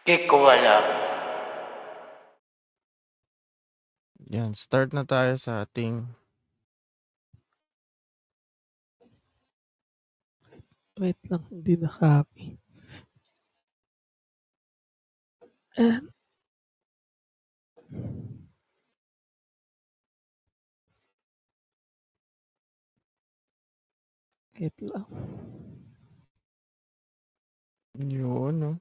Kick ko wala. Yan, start na tayo sa ating Wait lang, hindi na-copy. And wait lang. yun, no?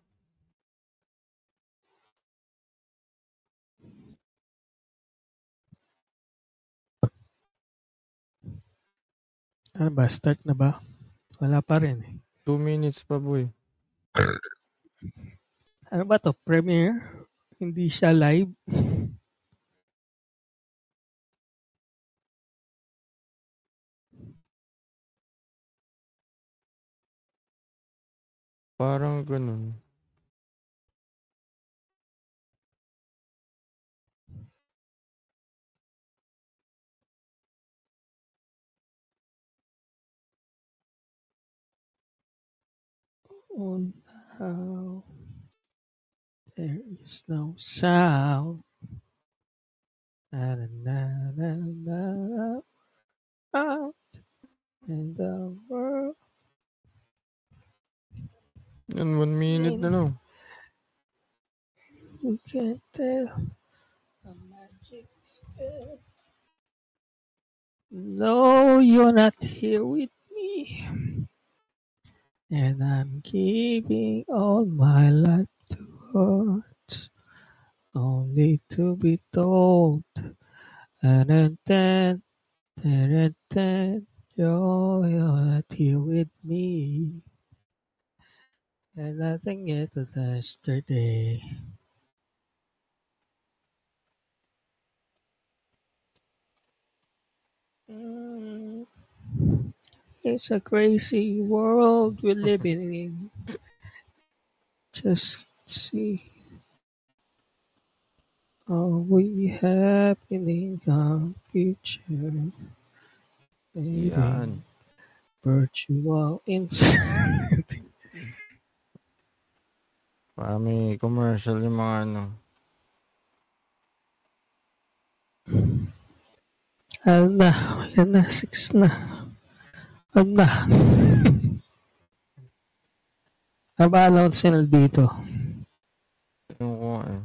Ano ba? Start na ba? Wala pa rin eh. 2 minutes pa, boy. Ano ba to? Premiere? Hindi siya live? Parang ganun. On how there is no sound. Na, na, na, na, na, out in the world. Yan, 1 minute na, no? You can't tell the magic spell. No, you're not here with me. And I'm giving all my life to hurt, only to be told. And then, you're not here with me. And nothing is as yesterday. It's a crazy world we're living in. Just see all we have in our future. Yan. Virtual insanity. Para may commercial yung mga ano. Ano na? Yan na. 6 na. Ano na? Ano ba announce nila dito? Yung ko eh.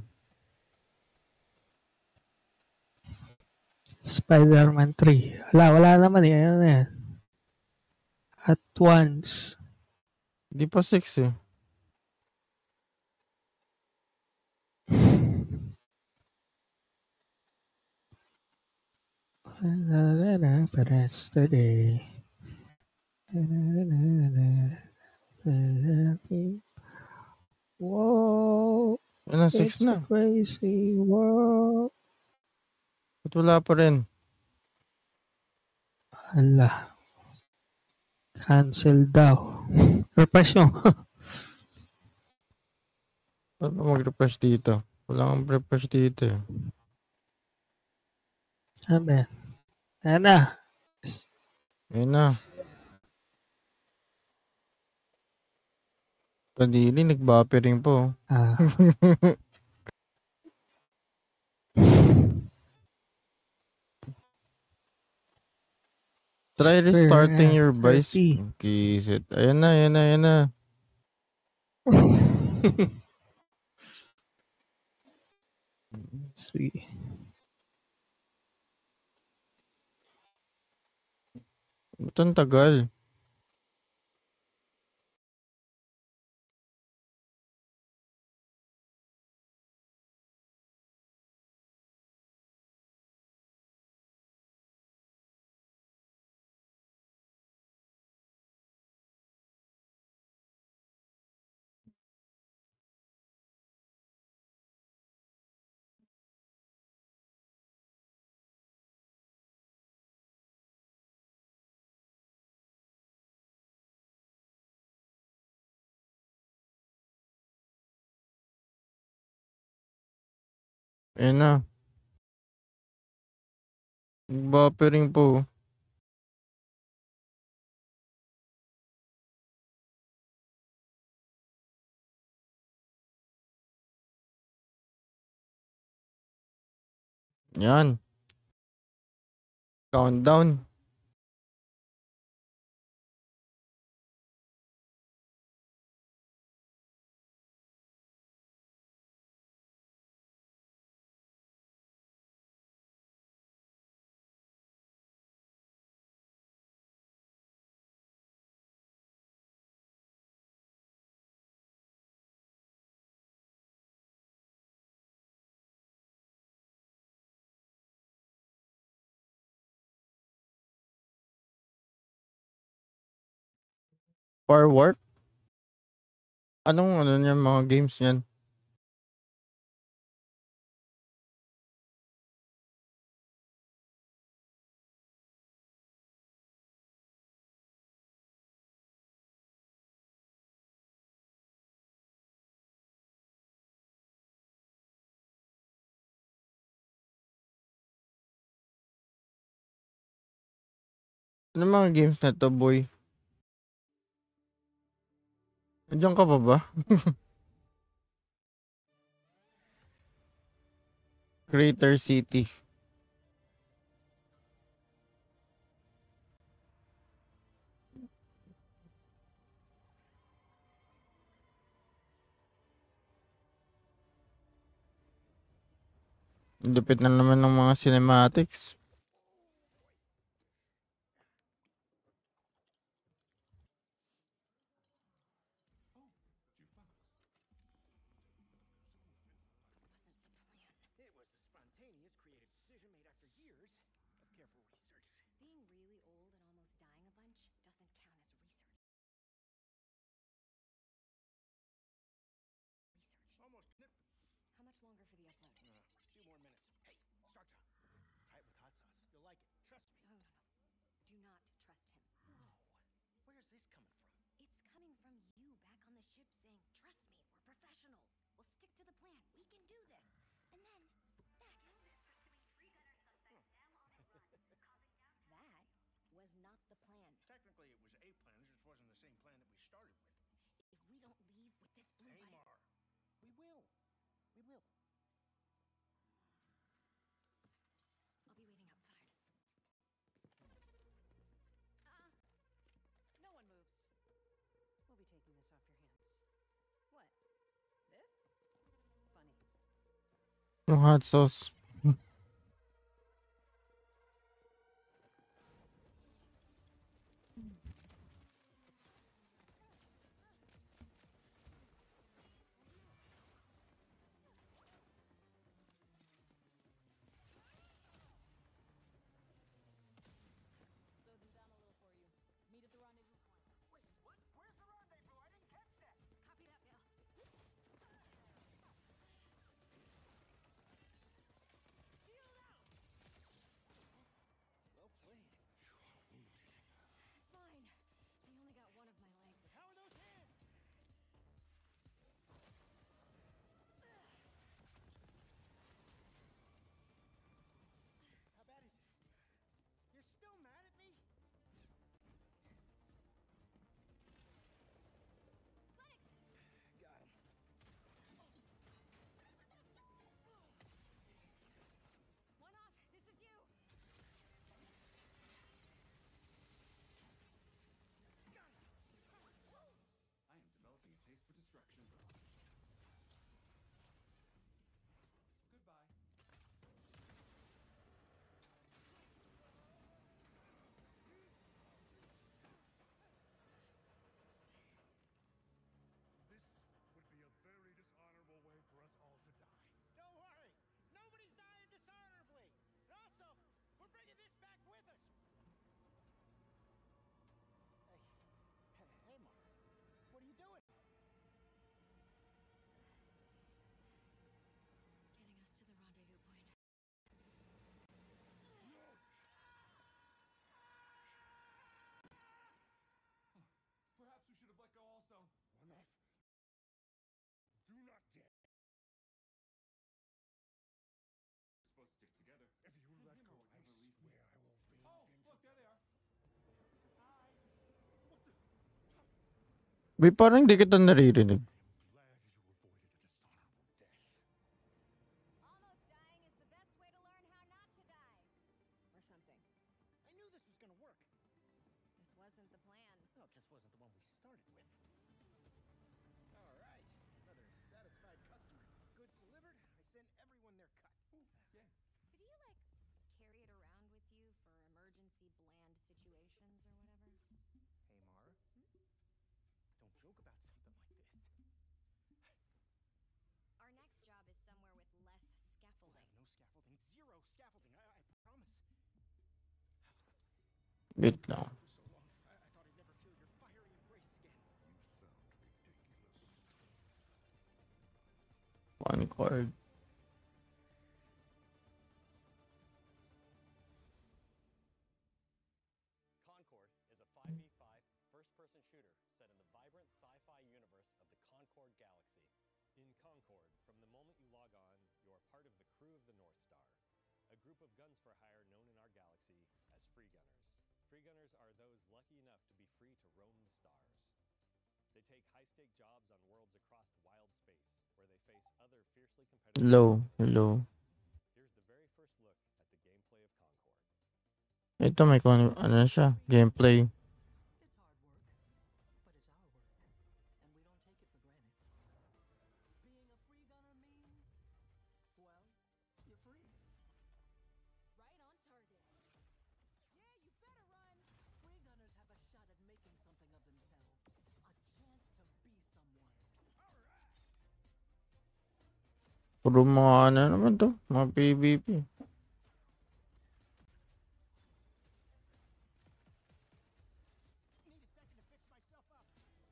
Spider-Man 3. Wala naman eh. Ano na yan? At once. Di pa 6 eh. But yesterday. Whoa. Yan na, 6 It's a na. crazy world. Ba't wala pa rin? Hala. Cancel daw. Refresh mo. Ba't mag-refresh dito? Wala kang refresh dito eh. Ano ba yan? Ayan na. Ayun na. Kadili, nag-buffering po. Ah. Try restarting your 30. voice. Kisit. Ayan na, ayan na, ayan na. See. Ba't ang tagal? Ayan na. Buffering po. Yan. Countdown. For work? Anong ano niyan, mga games niyan? Ano mga games na to, boy? Nandiyan ka pa ba? Crater City. Lupit na naman ng mga cinematics. Yung hot sauce. Boy, parang di kita naririnig. Well, it just wasn't the one we started with. All right, another satisfied customer. Goods delivered. I sent everyone their cut. Ooh, yeah. So do you, like, carry it around with you for emergency bland situations or whatever? Hey, Mara. Don't joke about something like this. Our next job is somewhere with less We'll scaffolding. have no scaffolding. Zero scaffolding. I promise. Wait lang. For so long, I thought I'd never feel your fiery embrace again. You sound ridiculous. Concord. Concord is a 5v5 first-person shooter set in the vibrant sci-fi universe of the Concord Galaxy. In Concord, from the moment you log on, you are part of the crew of the North Star, a group of guns for hire known in our galaxy as Free Gunners. Free Gunners are those lucky enough to be free to roam the stars. They take high-stake jobs on worlds across wild space, where they face other fiercely competitive... Hello. Here's the very first look at the gameplay of Concord. Ito may ano na siya, gameplay. It's hard work, but it's our work, and we don't take it for granted. Being a free gunner means, well, you're free. Right on target. Yeah, you better run. Free gunners have a shot at making something of themselves, a chance to be someone. Puro mga ano naman to, mga PvP. Need a second to fix myself up.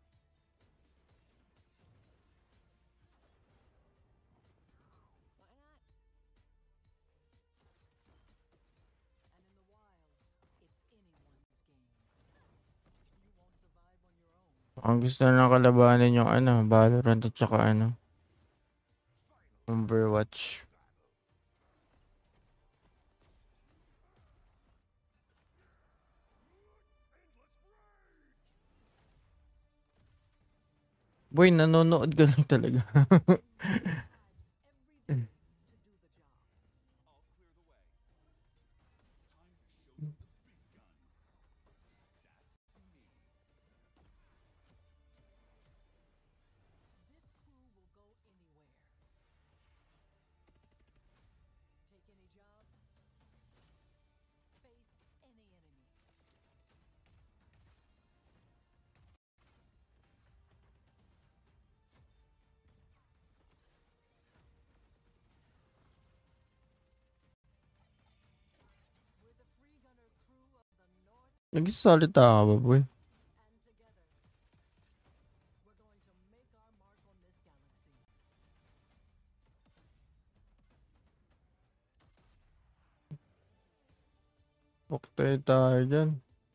Why not? And in the wilds, it's anyone's game. You won't survive on your own. Ang gusto na kalabanin yung ano, Valorant at saka ano, Overwatch. Boy, nanonood ka lang talaga. Every day to do the job. I'll clear the way. Time to show them the big guns. That's me. This crew will go anywhere. Take any job. Face any enemy. We're the free gunner crew of the North, Nagsasalita ka ba, boy? and together, we're going to make our mark on this galaxy. Puktay tayo dyan.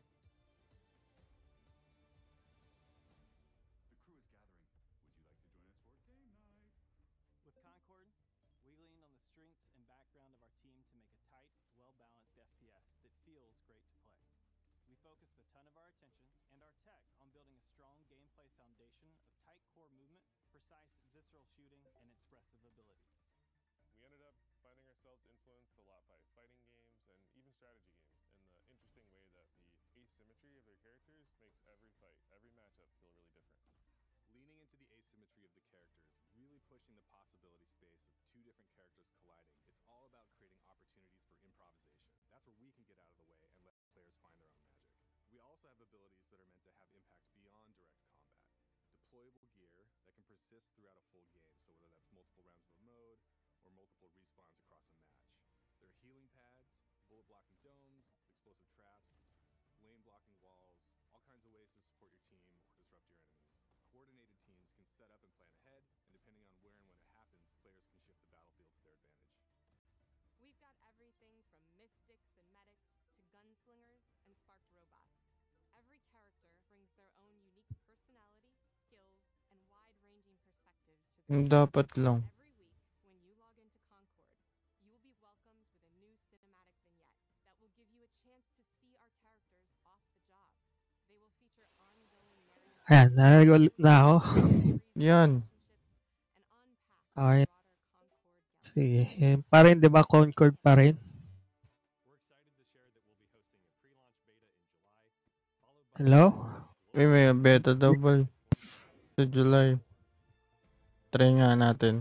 The crew is gathering. Would you like to join us for game night? With Concord, we lean on the strengths and background of our team to make a tight, well-balanced FPS that feels great to play. We focused a ton of our attention and our tech on building a strong gameplay foundation of tight core movement, precise visceral shooting, and expressive abilities. We ended up finding ourselves influenced a lot by fighting games and even strategy games in the interesting way that the asymmetry of their characters makes every fight, every matchup feel really different. Leaning into the asymmetry of the characters, really pushing the possibility space of two different characters colliding. It's all about creating opportunities for improvisation. That's where we can get out of the way and let players find their own magic. We also have abilities that are meant to have impact beyond direct combat. Deployable gear that can persist throughout a full game, so whether that's multiple rounds of a mode or multiple respawns across a match. There are healing pads, bullet blocking domes, explosive traps, lane blocking walls, all kinds of ways to support your team or disrupt your enemies. Coordinated teams can set up and plan ahead, and depending on where and when it happens, players can shift the battlefield to their advantage. We've got everything from mystics and medics to gunslingers and sparked robots. Every character brings their own unique personality, skills, and wide-ranging perspectives to the game. Dapat lang. Every week, when you log into Concord, you will be welcomed with a new cinematic vignette that will give you a chance to see our characters off the job. They will feature ongoing narrative Ayan, narinig ulit na ako. Yan. and unpack Okay. the broader Concord galaxy. Sige, yun pa rin, di ba? Concord pa rin. We're excited to share that we'll be hosting a pre-launch beta in July, followed by Hello? May beta double sa July. Try nga natin.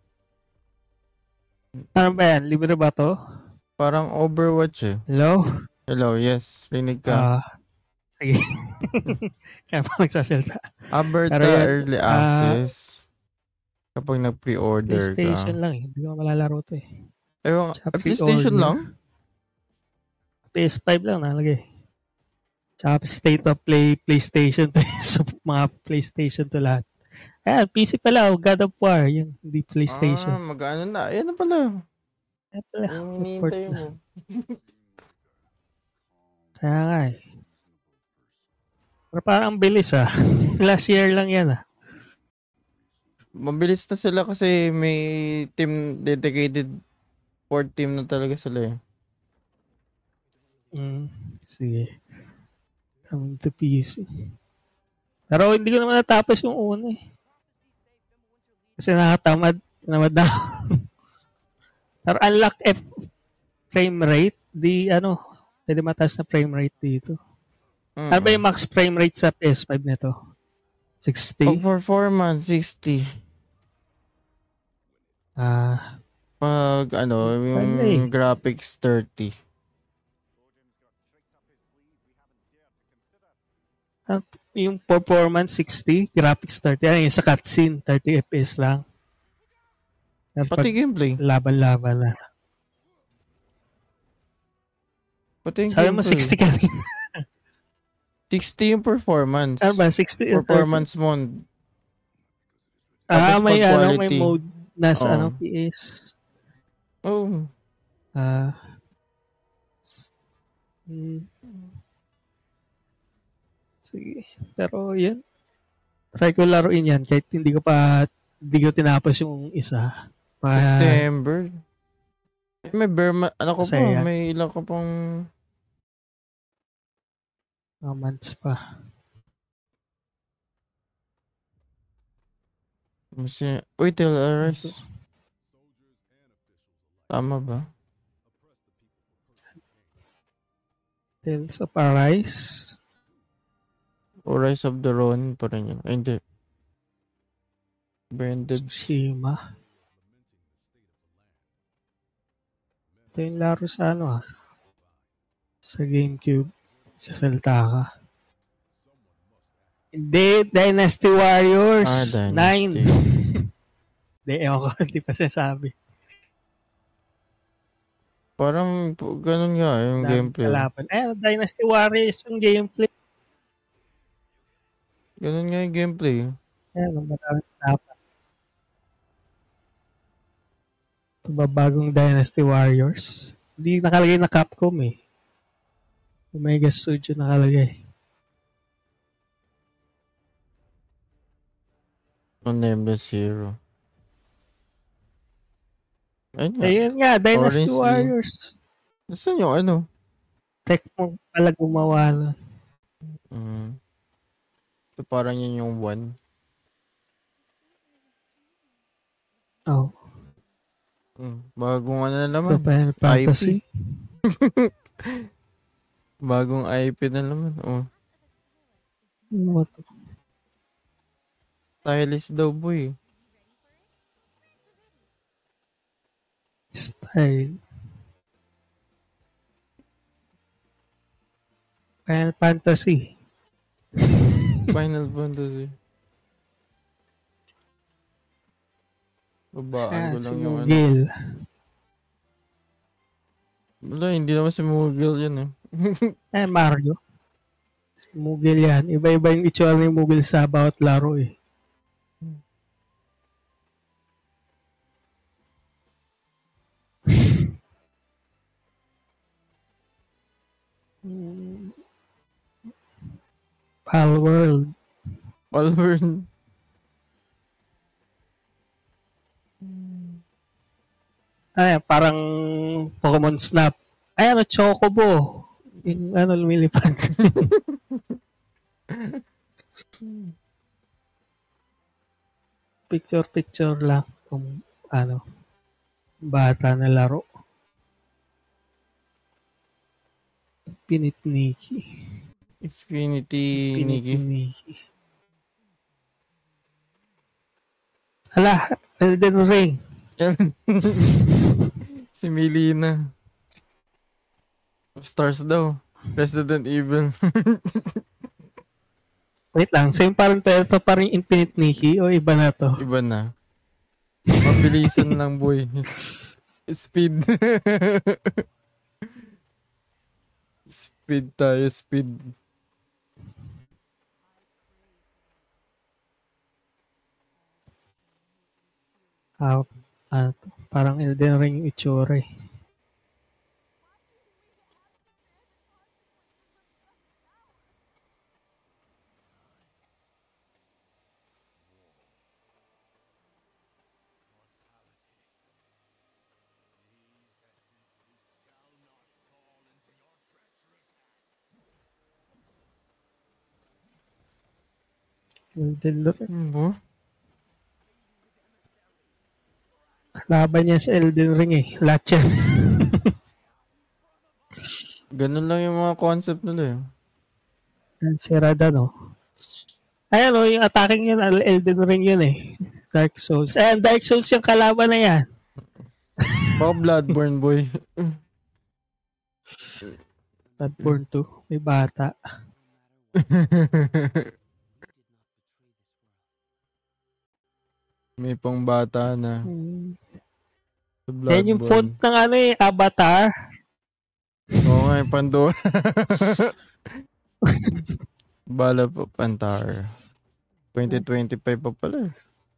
Ano ba yan? Libre ba to? Parang Overwatch eh. Hello? Hello, yes. Rinig ka. Sige. Kaya pa magsasalta. Aberta Pero yan, Early Access. Kapag nag-pre-order PlayStation ka. lang eh. Hindi ko malalaro to eh. Ewan, Tsaka PlayStation pre-order. lang? PS5 lang nalagay. Tsaka State of Play PlayStation to so, mga PlayStation to lahat. Ayan, PC pala. God of War. Yung hindi PlayStation. Mag-ano na. Ayan na pala. Ayan pala. Yung Report hinihintay na. mo. Kaya nga eh. Pero parang ang bilis ah. Last year lang yan ah. Mabilis na sila kasi may team dedicated for team na talaga sila eh. Sige. Coming to PC. Pero hindi ko naman natapos yung una eh. Kasi nakatamad. Tinamad na ako. Pero unlock frame rate. Di pwede mataas na frame rate dito. Ano ba yung max frame rate sa PS5 nito? 60? Pag performance, 60. Pag yung graphics, 30. Yung performance 60, graphics 30. Ano yung sa cutscene, 30 FPS lang. Pati gameplay. Laban-laban na. Pati yung sabi gameplay. mo 60 ka rin. 60 yung performance. Ano ba? 60? Performance mode. May quality. mode na sa PS. Oh. Sige. Pero yan. Try ko laruin yan kahit hindi ko tinapos yung isa. September. May Burma, may ilang ko pang months pa. Uy, Tale Arise. Tama ba? Tales of Arise? O Rise of the Ronin pa rin yun. Ay, hindi. Branded. Tsushima. Ito yung laro sa sa GameCube. Sasalta ka. Hindi, Dynasty Warriors. Dynasty. 9. Hindi, ewan ko. Hindi pa sasabi. Parang ganun nga yung gameplay. Dynasty Warriors yung gameplay. Ganun nga yung gameplay. Dapat. Ito ba bagong Dynasty Warriors? Hindi nakalagay na Capcom eh. Omega Studio nakalagay. Nameless Hero. Ayun nga, Dynasty Orange Warriors. Nasaan yung Tecmo pala gumawa na. Ito parang yun yung 1. Oh. Bagong na naman. Final Fantasy. Bagong IP na naman. Ano to? Stylist daw boy. Style. Final Fantasy. Final Fantasy. Babaan ko lang yung Mugil. Wala, hindi naman si Mugil yan eh. Mario. Si Mugil yan. Iba-iba yung itsura ni Mugil sa bawat laro eh. Palworld. Parang Pokemon Snap. Chocobo. Yung lumilipad. Picture lang kung bata na laro. Pinitniki. Infinity Infinity Nikki. Nikki. Hala, Elden Ring. Si Melina. Stars daw. Resident Evil. Wait lang, same parang ito pa rin Infinite Nikki o iba na to? Iba na. Mabilisan lang, boy. Speed. Speed tayo, speed. Ano to? Parang Elden Ring yung itsura eh. Elden Ring. Bo? Laban niya sa Elden Ring eh. Lahat yan. Ganun lang yung mga concept nila eh. Si Radha, Ayan yung attacking yun, Elden Ring yun eh. Dark Souls. Ayan, Dark Souls yung kalaban na yan. Baka Bloodborne, boy. Bloodborne 2. May bata. May pang bata na. Yan yung font ng Avatar. Oo nga, yung Pandora. Bala pa, Pantar. 2025 pa pala.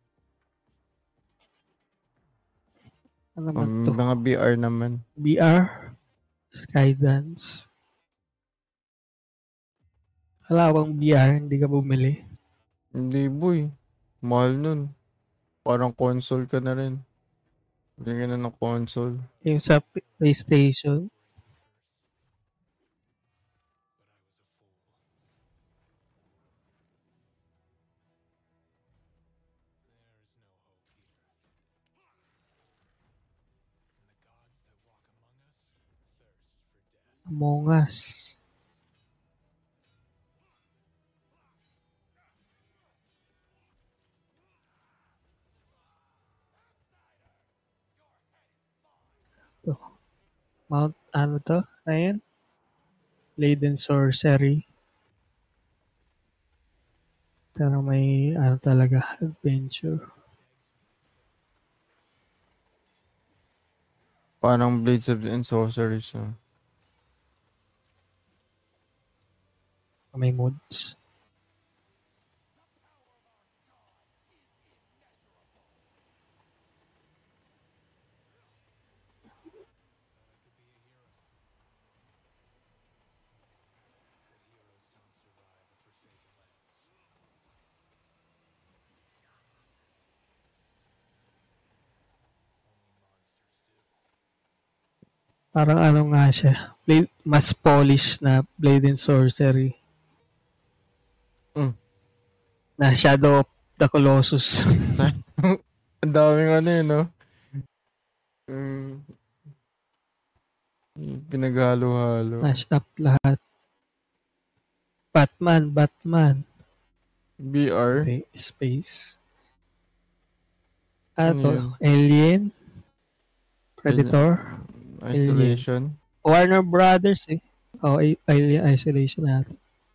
Ano naman to? Mga BR naman. BR? Skydance. Wala bang BR? Hindi ka bumili? Hindi, boy. Mahal nun. Parang console ka na rin. Hindi ka na ng console. Yung sa PlayStation. Among Us. To. Mount, ano to? Ayan. Blade and Sorcery. Pero may, talaga, adventure. Parang Blades of and Sorceries. May mods. Parang nga siya. Mas polished na Blade and Sorcery. Na Shadow of the Colossus. Ang daming no? Pinaghalo-halo. Mash up lahat. Batman. BR? Okay, space. To? Alien? Predator? Isolation? Alien. Warner Brothers eh. Alien Isolation natin.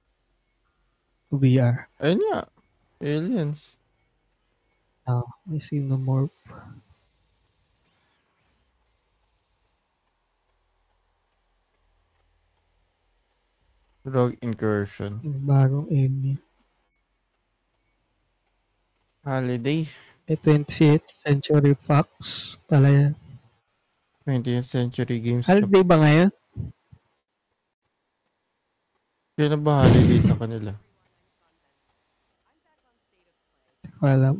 VR. Ayun nga. Aliens. May Xenomorph. Rogue Incursion. Bagong alien. Holiday. 28th Century Fox pala yan. 20th Century Games. Holiday ba ngayon? Kailan ba holiday sa kanila? Alam.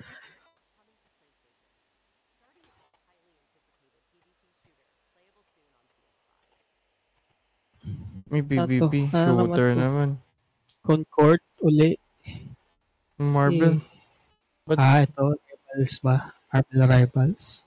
May PvP shooter naman. Concord uli. Marvel. Ito. Rivals ba? Marvel Rivals.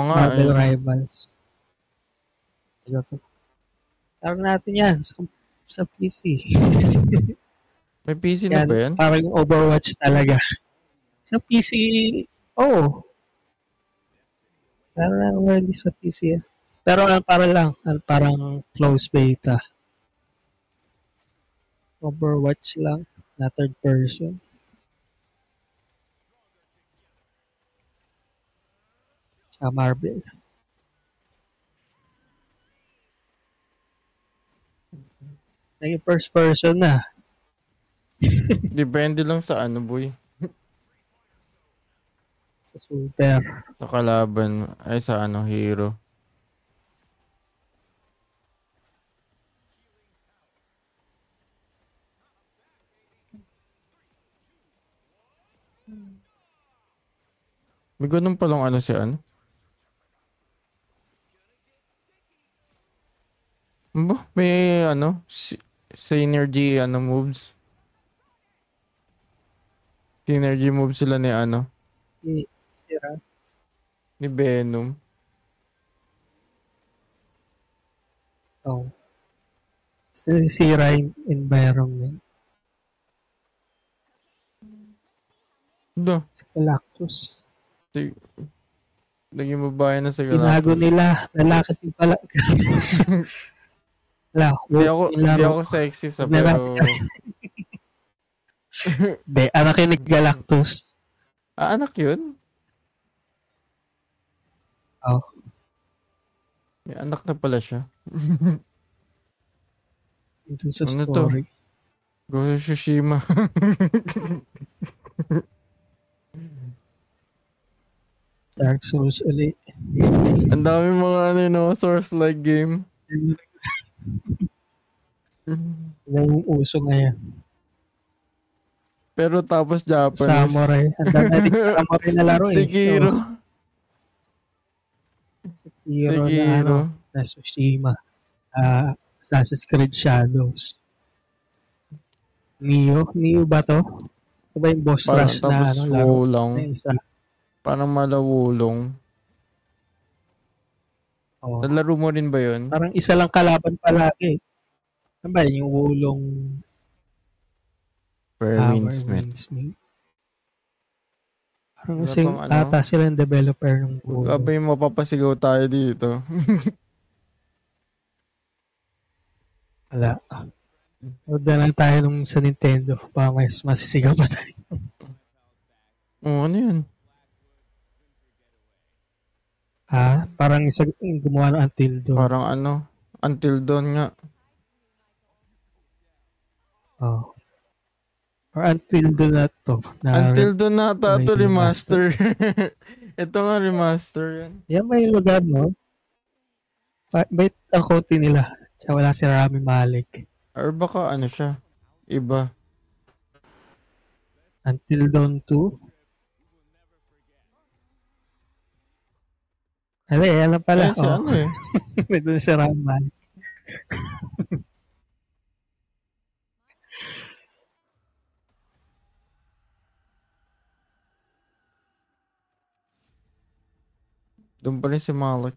Marvel Rivals. Laro natin yan. sa PC. May PC na Yan, ba yan? parang yung Overwatch talaga. Sa PC, oh, parang early sa PC. Pero parang close beta. Overwatch lang, na third person. Sa Marvel. Naging first person na. Depende lang sa ano, boy. Sa Super. Sa kalaban. Ay, sa ano, hero. May ganun palang ano si ano? Ba? May ano? Synergy ano moves? Synergy moves sila ni ano? Sira. Ni Venom. Oh. Sira yung environment. Da. Sa Galactus. Naging babae na sa Tinago Galactus. nila. Lalaki si pala. Di ako sexy sa pero... Hindi, anak yun ni Galactus. Ah, anak yun? Oh. May anak na pala siya. Ito sa ano story. To? Ghost of Tsushima. Dark Souls ulit. Ang dami mga ano, no, Source-like game. Yung uso ngayon. Pero tapos Japanese. Samurai. Ang dami samurai na laro eh. Sekiro. Sekiro. Na Tsushima. Assassin's Creed Shadows. Neo ba to? Ito ba yung boss Parang, rush na ano? wulong. Isa. Parang malawulong. Oh. Nalaro mo rin ba yun? Parang isa lang kalaban palagi. Ano ba yung wulong Windsmith. Parang ata sila yung developer ng wulong. Abay, mapapasigaw tayo dito. Wala. Huwag na lang tayo nung sa Nintendo. Baka masisigaw pa tayo. Ano yun? Parang isa gumawa ng Until Dawn. Parang ano? Until Dawn nga. Oh. Or Until Dawn na to. Until Dawn na ito remaster. Ito nga remaster yan. Yan ba yung lugar mo? Bait ang konti nila. Tsaka wala si Rami Malek. Or baka ano siya? Iba. Until Dawn 2? Alam pala. Si ano eh. May doon si Rami Malek. Doon pa rin si Malik.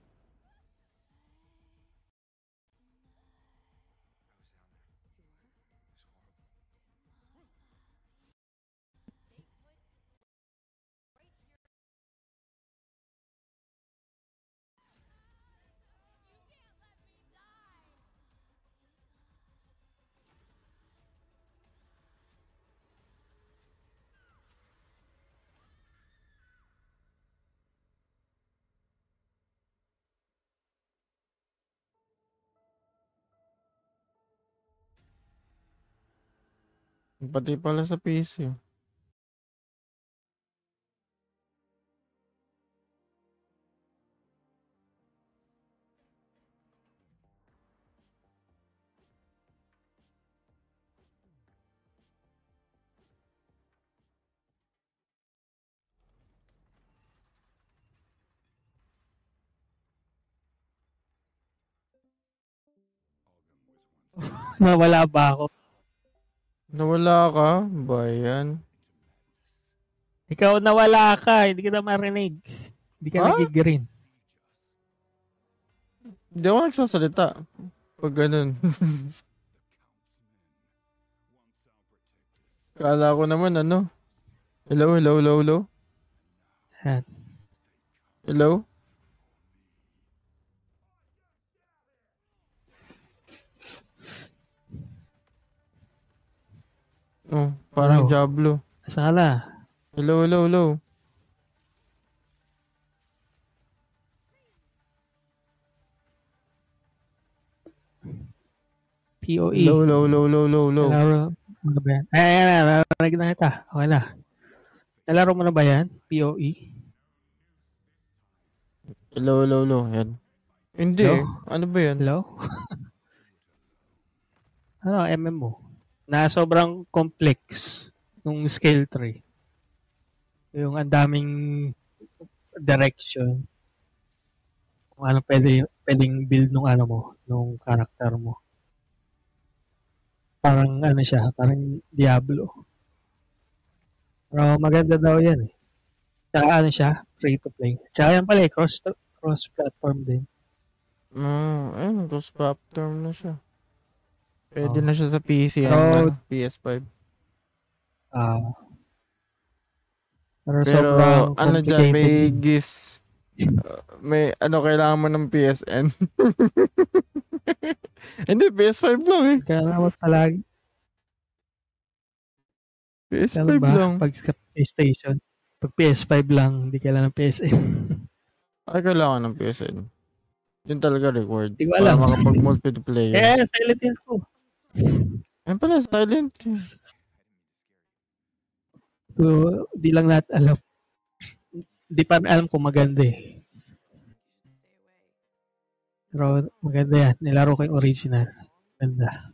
Pati pala sa PC. Nawala ba ako? Nawala ka? Bayan. Ikaw nawala ka. Hindi kita marinig. Hindi ka nag-green. Hindi ako nagsasalita. Pag ganun. Kala ko naman ano. Hello, hello, hello, hello. Yan. Hello? Oh, parang Hello. Diablo. Sala. Hello, hello, hello. POE. Hello, hello, hello, hello, hello, hello. Nalaro mo na ba yan? Ay, narinig na kita. Okay na. Nalaro mo na ba yan? POE? Hello, hello, hello. Yan. Hindi Hello? eh. Ano ba yan? Hello? Ano, MM mo? Na sobrang complex nung scale 3. Yung ang daming direction. Kung ano pwedeng build nung ano mo, nung character mo. Parang ano siya, parang Diablo. Pero maganda daw yan eh. Tsaka ano siya, free to play. Tsaka yan pala eh, cross-platform din. Ayun, Ghost Platform na siya. Pwede Oh. na siya sa PC Pero, and ano, PS5. Pero Pero sobrang ano dyan, may complicated. GIS. May ano, kailangan mo ng PSN. Hindi, PS5 lang eh. Kaya naman palagi. PS5 Ano ba? lang. Pag sa PlayStation, pag PS5 lang, hindi kailangan ng PSN. Ay, kailangan ng PSN. Yun talaga required. Hindi ko Para alam. makapag-multiplayer. Eh, Silent Hill ko. Ayun pala, silent. So, di lang natin alam. Di pa alam kung maganda eh. Pero maganda yan. Nilaro ko yung original. Ganda.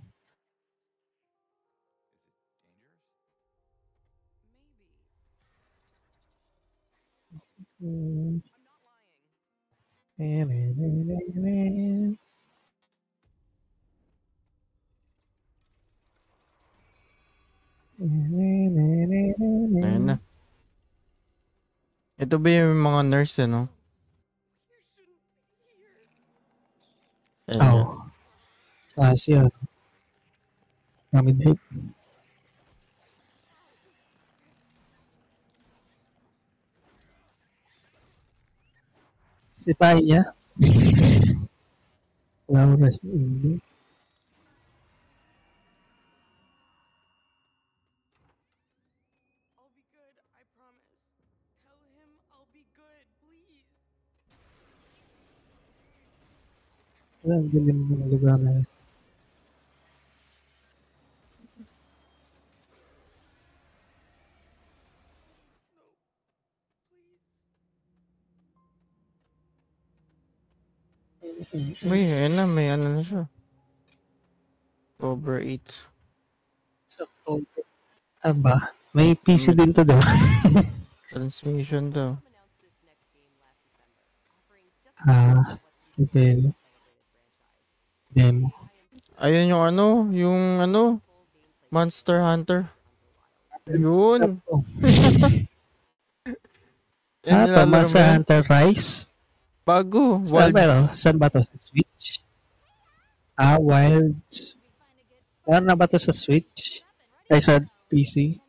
Ayun na. Ito ba yung mga nurse, ano? Ayun Oo. yan. Kasi yun. Kami din. Si Paya. Laura si Indy. I'll be good, I promise. Tell him I'll be good, please. Ang galing ng lugar na yun. Uy, ayun na. May ano na siya. October 8. Sa October. Ano ba? May PC din to daw. Transmission daw. Okay. Demo. Ayun yung ano, Monster Hunter. Yun. Yan nilalaro mo Monster yan? Hunter Rise. Bago. Saan ba, Wilds. saan ba to? Sa Switch? Wilds. Meron na ba to sa Switch? Ay, sa PC?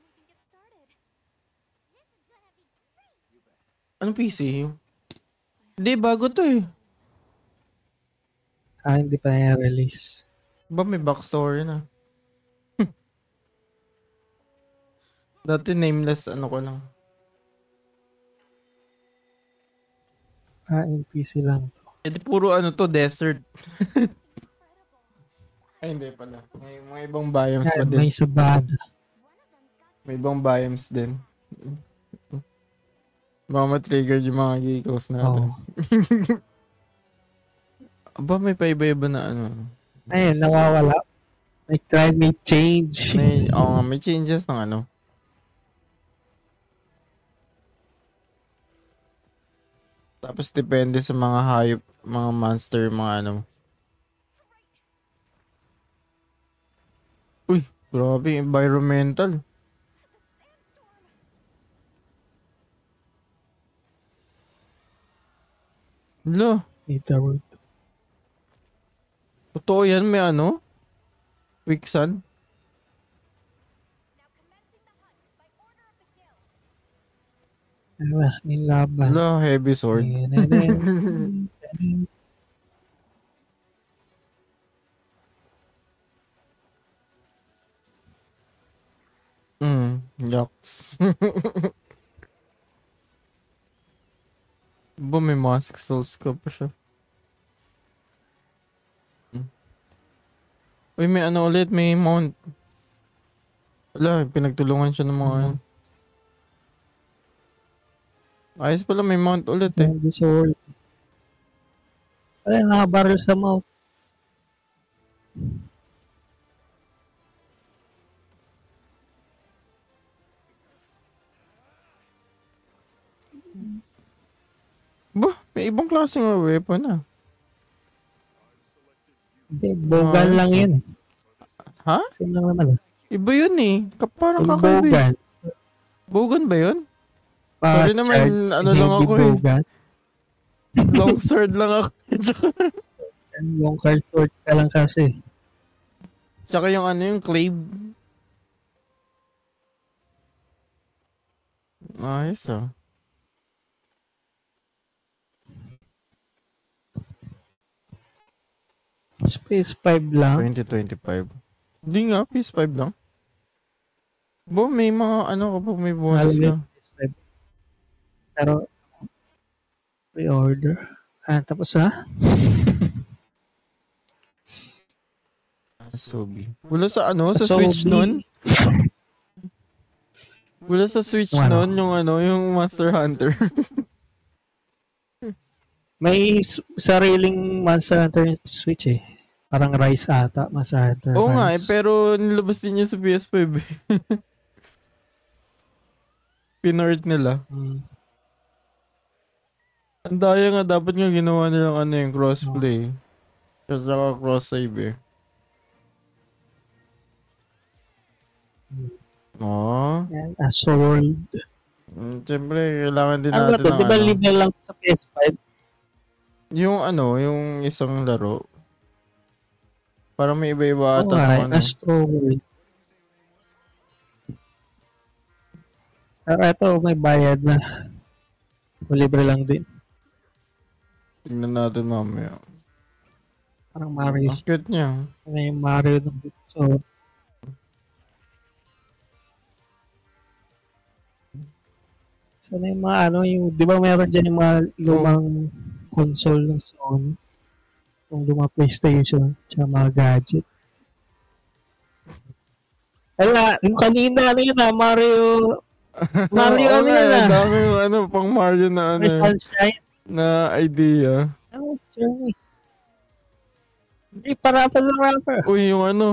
Anong PC? Hindi, bago to eh. Hindi pa na-release. Ba may backstory na? Dati nameless ano ko lang. Yung PC lang to. Eh di puro ano to, desert. Ay hindi pala. May mga ibang biomes pa din. May sabada. May ibang biomes din. Baka ma-trigger yung mga geekos natin. Aba, may paiba-iba na ano. Ayun, nawawala. May climate change. May changes ng ano. Tapos depende sa mga hayop, mga monster, mga ano. Uy, grabe, environmental. Hala. Etherwood. Totoo yan, may ano? Quicksand? Yung laban. Wala, heavy sword. Yucks. Ba, may mask souls ka pa siya. Uy, may ano ulit, may mount. Wala, pinagtulungan siya ng mga ano. Ayos pala, may mount ulit eh. The sword. Ay, nakabarrel sa mouth. Ba, may ibang klaseng weapon ah. Hindi, bogan lang yun. Ha? Same lang naman. Iba yun eh. Parang Yung kakaiba. bogan. Bogan ba yun? Sorry naman, ano lang ako eh. Bogan. Long sword lang ako. Long card sword ka lang kasi. Tsaka yung ano yung clave. Ayos ah. Space 5 lang. 2025. Hindi nga, PS5 lang. Bo, may mga ano kapag may bonus ka. Pero, pre-order. Tapos ha? Asobi. Wala sa ano, sa Switch nun? Wala sa Switch nun yung ano, yung Monster Hunter. May sariling Monster Hunter Switch eh. Parang Rise ata, Monster Hunter. Oo nga eh, pero nilabas din niya sa PS5 eh. Pinort nila. Ang daya nga, dapat nga ginawa nilang ano yung crossplay. At saka cross-save eh. Oo. A sword. Siyempre, kailangan din Ano ba natin to? ng Di ba ano. libre lang sa PS5? Yung ano, yung isang laro. Parang may iba-iba ata nga, ano. Astro World. Pero ito, may bayad na. O libre lang din. Tingnan natin mamaya. Parang Mario. Ang cute niya. Ano yung Mario ng so, sana yung mga ano, yung, di ba meron dyan yung mga lumang console ng Sony? Yung lumang PlayStation, tsaka mga gadget. Wala, yung kanina, ano yun Mario, ano yun Ang dami yung ano, pang Mario na ano. Sunshine. Na idea. Ano, Johnny? Hindi, parapal ng rapper. Uy, yung ano.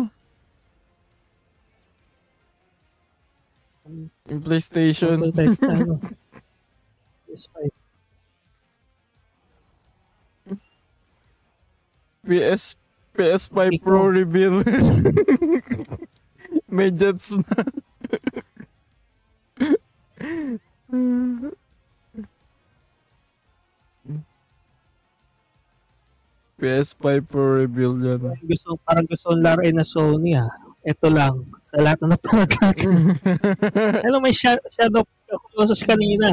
Yung PlayStation. PS5. PS5 Pro reveal. May jets na. PS5 Pro reveal yan. Parang gusto kong laruin na Sony ha. Ito lang. Sa lahat na napalagay. Ano, may Shadow of the Colossus kanina.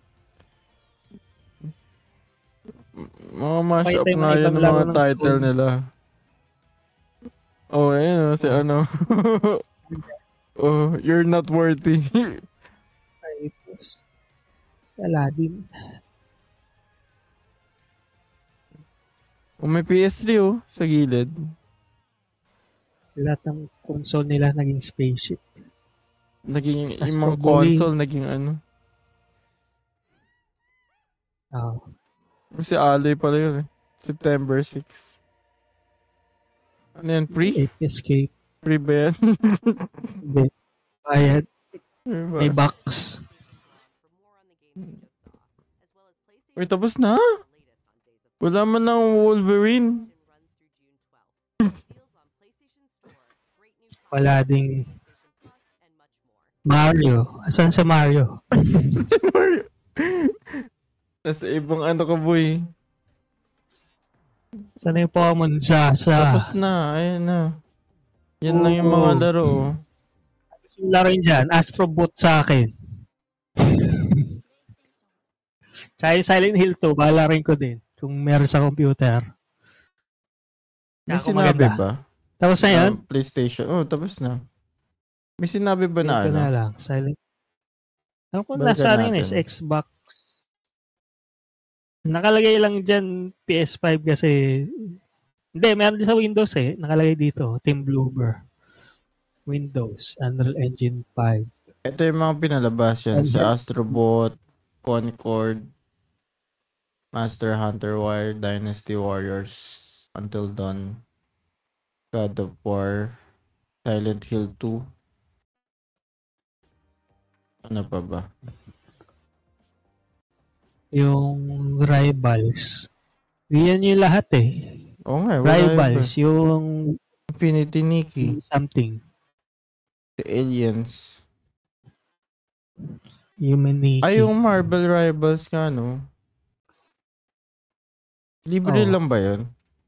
Mga mashup na yan ng mga title nila. Oh, ayun si ano. Oh, you're not worthy. Tapos, si Aladdin. Oh, may PS3 oh, sa gilid. Lahat ng console nila naging spaceship. Naging, Astro yung mga Boy. console naging ano. Oo. Si Aloy pala yun eh. September 6. Ano yan? Free? Escape. Free ba yan? Hindi. Bayad. Diba? May box. Uy, tapos na? Wala man ng Wolverine. Wala ding Mario. Asan sa Mario? Mario. Nasa ibang ano ka boy. Sana yung Pokemon sa... Tapos na. Ayun na. Yan lang yung mga laro. Oh. Gusto yung laro yun dyan. Astro Bot sa akin. Tsaka yung Silent Hill 2, bahala rin ko din. Kung meron sa computer. May Tsaka kung sinabi maganda. ba? Tapos na yun? PlayStation. Oh, tapos na. May sinabi ba na Hindi ko ano? na lang. Silent. Alam ko Balikan nasa ano yun natin. Xbox. Nakalagay lang dyan PS5 kasi. Hindi, meron din sa Windows eh. Nakalagay dito. Team Bloober. Windows. Unreal Engine 5. Ito yung mga pinalabas yan. Si Astrobot, Concord, Master Hunter Wire, Dynasty Warriors, Until Dawn, God of War, Silent Hill 2. Ano pa ba? Yung Rivals. Yan yung lahat eh. Oo nga, wala Rivals. iba. Yung Infinity Nikki, something. The Aliens. Humanity. Ay, yung Marvel Rivals ka, no? Libre Oo. lang ba yun?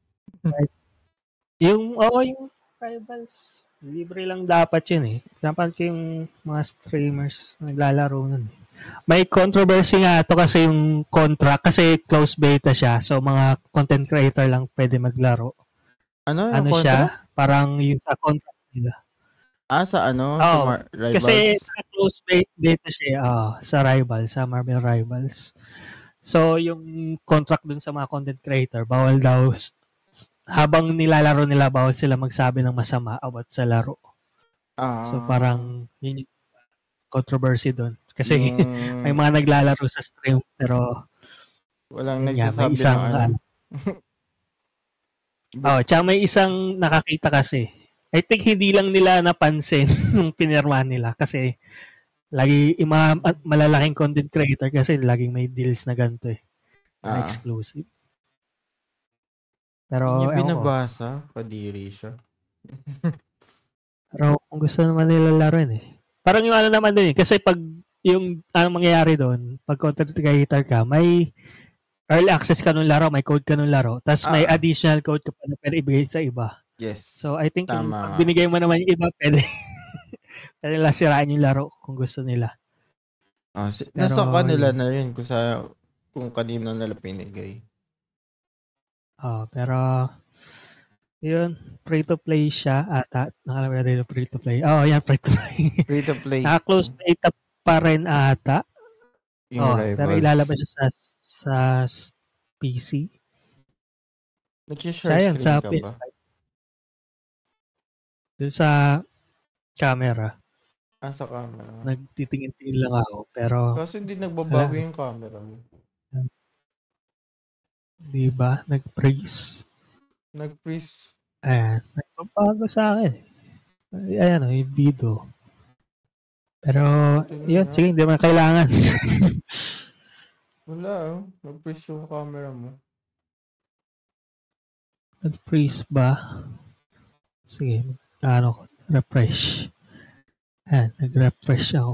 Yung Rivals. Libre lang dapat yun eh. Dapat ko yung mga streamers naglalaro nun eh. May controversy nga ito kasi yung contract kasi closed beta siya. So mga content creator lang pwede maglaro. Ano Ano yung siya? kontra? Parang yung sa contract nila. Sa ano? Oo. Sa Rivals? Kasi closed beta siya sa Rivals, sa Marvel Rivals. So yung contract dun sa mga content creator, bawal daw habang nilalaro nila, bawal sila magsabi ng masama about sa laro. So parang yun yung controversy doon. Kasi may mga naglalaro sa stream pero walang yun nga, nagsasabi may isang ng ano. tsaka may isang nakakita kasi. I think hindi lang nila napansin nung pinirmahan nila kasi lagi yung mga malalaking content creator kasi laging may deals na ganito eh. Na exclusive. Pero Yung binabasa, kadiri siya. Pero kung gusto naman nila laruin eh. Parang yung ano naman din eh. Kasi pag yung anong mangyayari doon, pag content creator ka, may early access ka nung laro, may code ka nung laro, tapos may additional code ka pa na pwede ibigay sa iba. Yes. So I think Tama. pag binigay mo naman yung iba, pwede nila siraan yung laro kung gusto nila. Nasa kanila na yun kung kanino nila pinigay. Pero yun, free-to-play siya ata. Nakalagay rin free-to-play. Yan, free-to-play. Free-to-play. Naka-close beta pa rin ata. Pero ilalabas siya sa PC. Nag-share screen sa ka PS5. ba? Doon sa camera. Sa camera. Nagtitingin-tingin lang ako. Pero kasi hindi nagbabago yung camera mo. Diba? Nag-freeze. Nag-freeze. Ayan. Nagbabago sa akin. Ayan yung video. Pero, yun. Sige, hindi man kailangan. Wala, nag-freeze yung camera mo. Nag-freeze ba? Sige, refresh. Ayan, nag-refresh ako.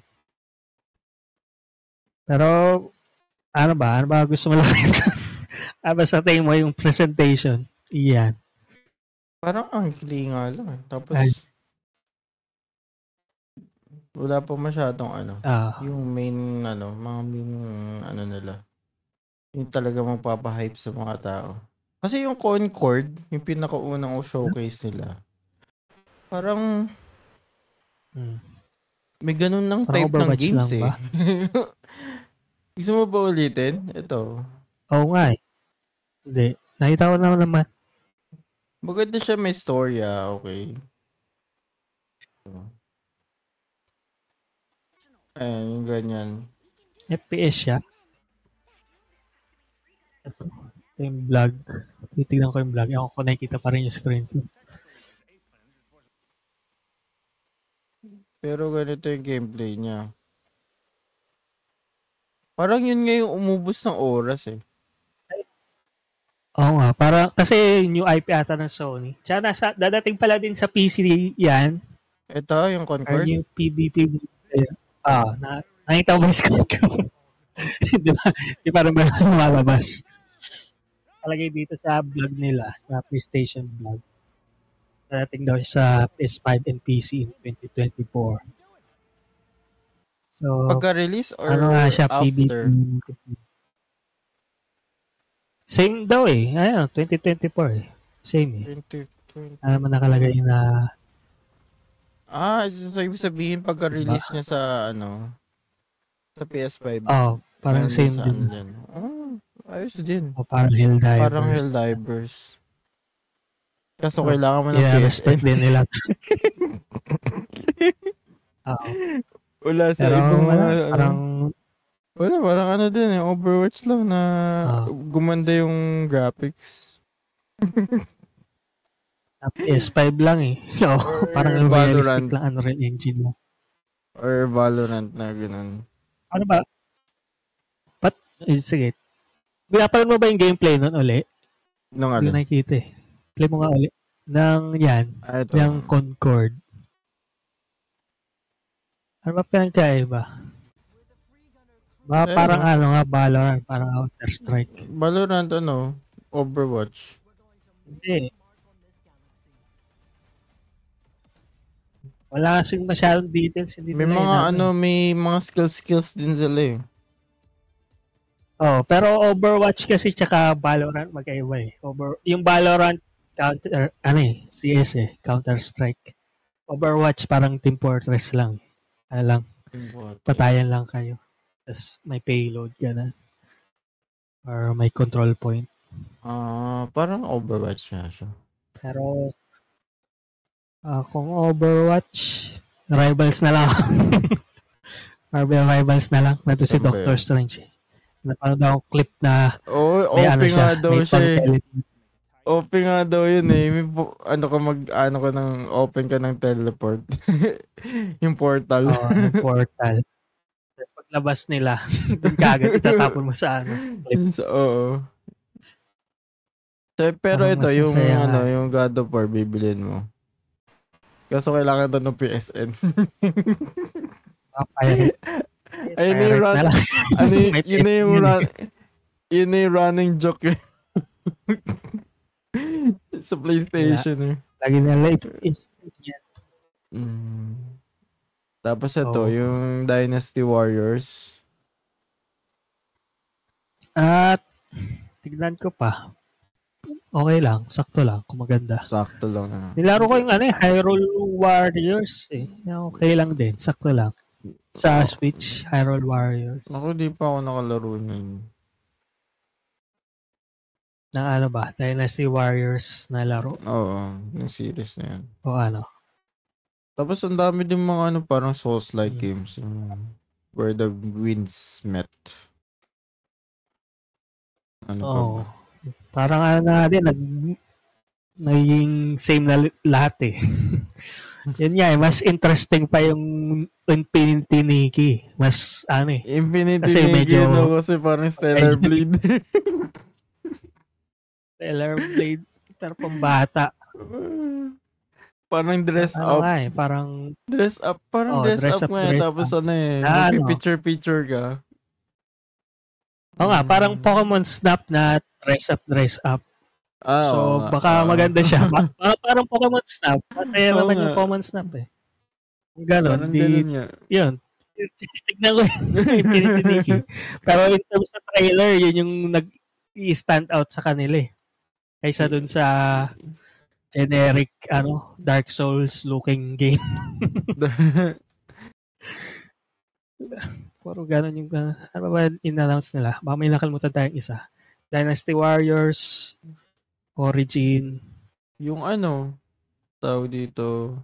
Pero, ano ba gusto mo lang ito? Basta tingin mo yung presentation. Iyan. Parang ugly nga lang. Tapos, wala pa masyadong yung main, mga main, nila. Yung talaga magpapahype sa mga tao. Kasi yung Concord, yung pinakaunang showcase nila, parang, may ganun ng parang type ng Overwatch games lang ba? Gusto mo ba ulitin? Ito. Oo nga eh. Hindi. Nakita ko naman. Maganda siya, may storya, okay. Ayan, yung ganyan. FPS siya. Ito yung vlog. Titignan ko yung vlog. Ako kung nakikita pa rin yung screen ko. Pero ganito yung gameplay niya. Parang yun nga yung umubos ng oras eh. Oo nga. Kasi new IP ata ng Sony. Tsaka dadating pala din sa PC yan. Ito, yung Concord? Yung PvP. Nakita mo yung screen ko. Di pa rin ba lumalabas? Palagay dito sa vlog nila, sa PlayStation vlog. Dadating daw sa PS5 and PC in 2024. So, Pagka-release or ano nga siya, after? Same daw eh. Ayun, 2024 eh. Same eh. 2020. Ano naman nakalagay na So ibig sabihin pagka-release niya sa sa PS5, parang meron din same sa din. dyan. Ayos din. Parang Helldivers. Parang Helldivers. Kaso So, kailangan mo ng respect PSN. din nila. Wala sa Pero ibang mga parang din Overwatch lang na gumanda yung graphics. PS5 lang eh. Parang realistic lang, Unreal Engine lang. Or Valorant na ganun. Ano ba? Sige. Pinapanood mo ba yung gameplay nun uli? Nung Hindi nakikita eh. Play mo nga uli. Ng Concord. Ano ba pinagkaiba? Parang Valorant, parang Counter-Strike. Valorant Overwatch. Hindi. Wala kasing masyadong details. May mga may mga skills din sila eh. Pero Overwatch kasi tsaka Valorant magkaiba eh. Yung Valorant CS eh, Counter-Strike. Overwatch parang Team Fortress lang. Patayan lang kayo. Tapos may payload gano'n. Or may control point. Parang Overwatch nga siya. Pero kung Overwatch, Rivals na lang. Marvel Rivals na lang. Nato si Doctor Strange. Napanood akong clip na OP nga daw siya eh. OP nga daw yun eh. Open ka ng teleport. Yung portal. Yung portal. Tapos paglabas nila, doon kagad itatapon mo sa clip. Pero ito, yung God of War, bibilin mo. Kaso kailangan ito ng PSN. Yun na yung running joke eh. Sa PlayStation eh. Lagi nila yan. Tapos ito, yung Dynasty Warriors. Tignan ko pa. Okay lang, sakto lang, kung maganda. Sakto lang. Nilaro ko yung Hyrule Warriors eh. Okay lang din, sakto lang. Sa Switch, Hyrule Warriors. Ako, di pa ako nakalaro nun. Dynasty Warriors na laro. Oo, yung series na yan. Tapos ang dami din mga parang Souls-like games. Where the winds met. Pa? Parang naging same na lahat eh. Yun nga mas interesting pa yung Infinity Nikki. Mas Infinity Nikki kasi parang Stellar Blade. Stellar Blade. Pero pambata. Parang dress up. Parang dress up. Parang dress up nga. Tapos picture ka. Parang Pokemon Snap na dress up. So, baka maganda siya. Parang Pokemon Snap. Masaya naman yung Pokemon Snap eh. Ganon. Yun. Tignan ko yung Infinity Nikki. Pero in terms sa trailer, yun yung nag-stand out sa kanila eh. Kaysa dun sa generic, Dark Souls looking game. Puro ganon yung, ano ba in-announce nila? Baka may nakalimutan tayong isa. Dynasty Warriors, Origin. Yung tawag dito,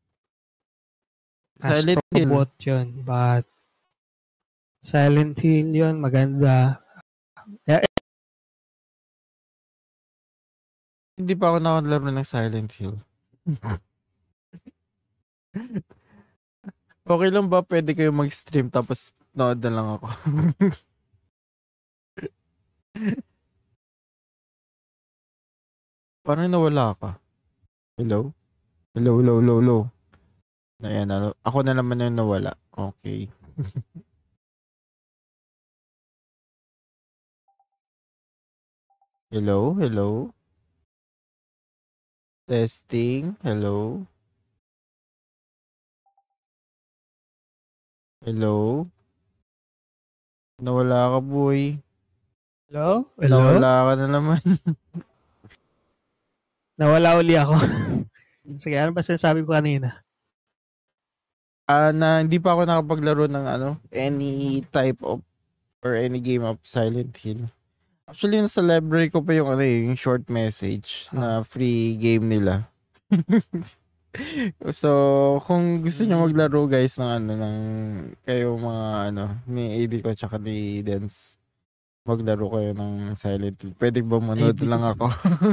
Silent Hill. Yun, but Silent Hill yun, maganda. Hindi pa ako nakalaro ng Silent Hill. Okay lang ba? Pwede kayo mag-stream tapos nood na lang ako. Parang nawala ka. Hello? Hello? Ayan, ako na naman yung nawala. Okay. Hello? Testing? Hello? Nawala ka, boy. Hello? Nawala ka na naman. Nawala uli ako. Sige, ano ba sinasabi ko kanina? Na hindi pa ako nakapaglaro ng any type of or any game of Silent Hill. Actually, nasa library ko pa yung yung short message na free game nila. So, kung gusto niyo maglaro guys ng kayo mga ni AD ko tsaka ni Dens, maglaro kayo ng Silent Hill. Pwede ba manood lang ako?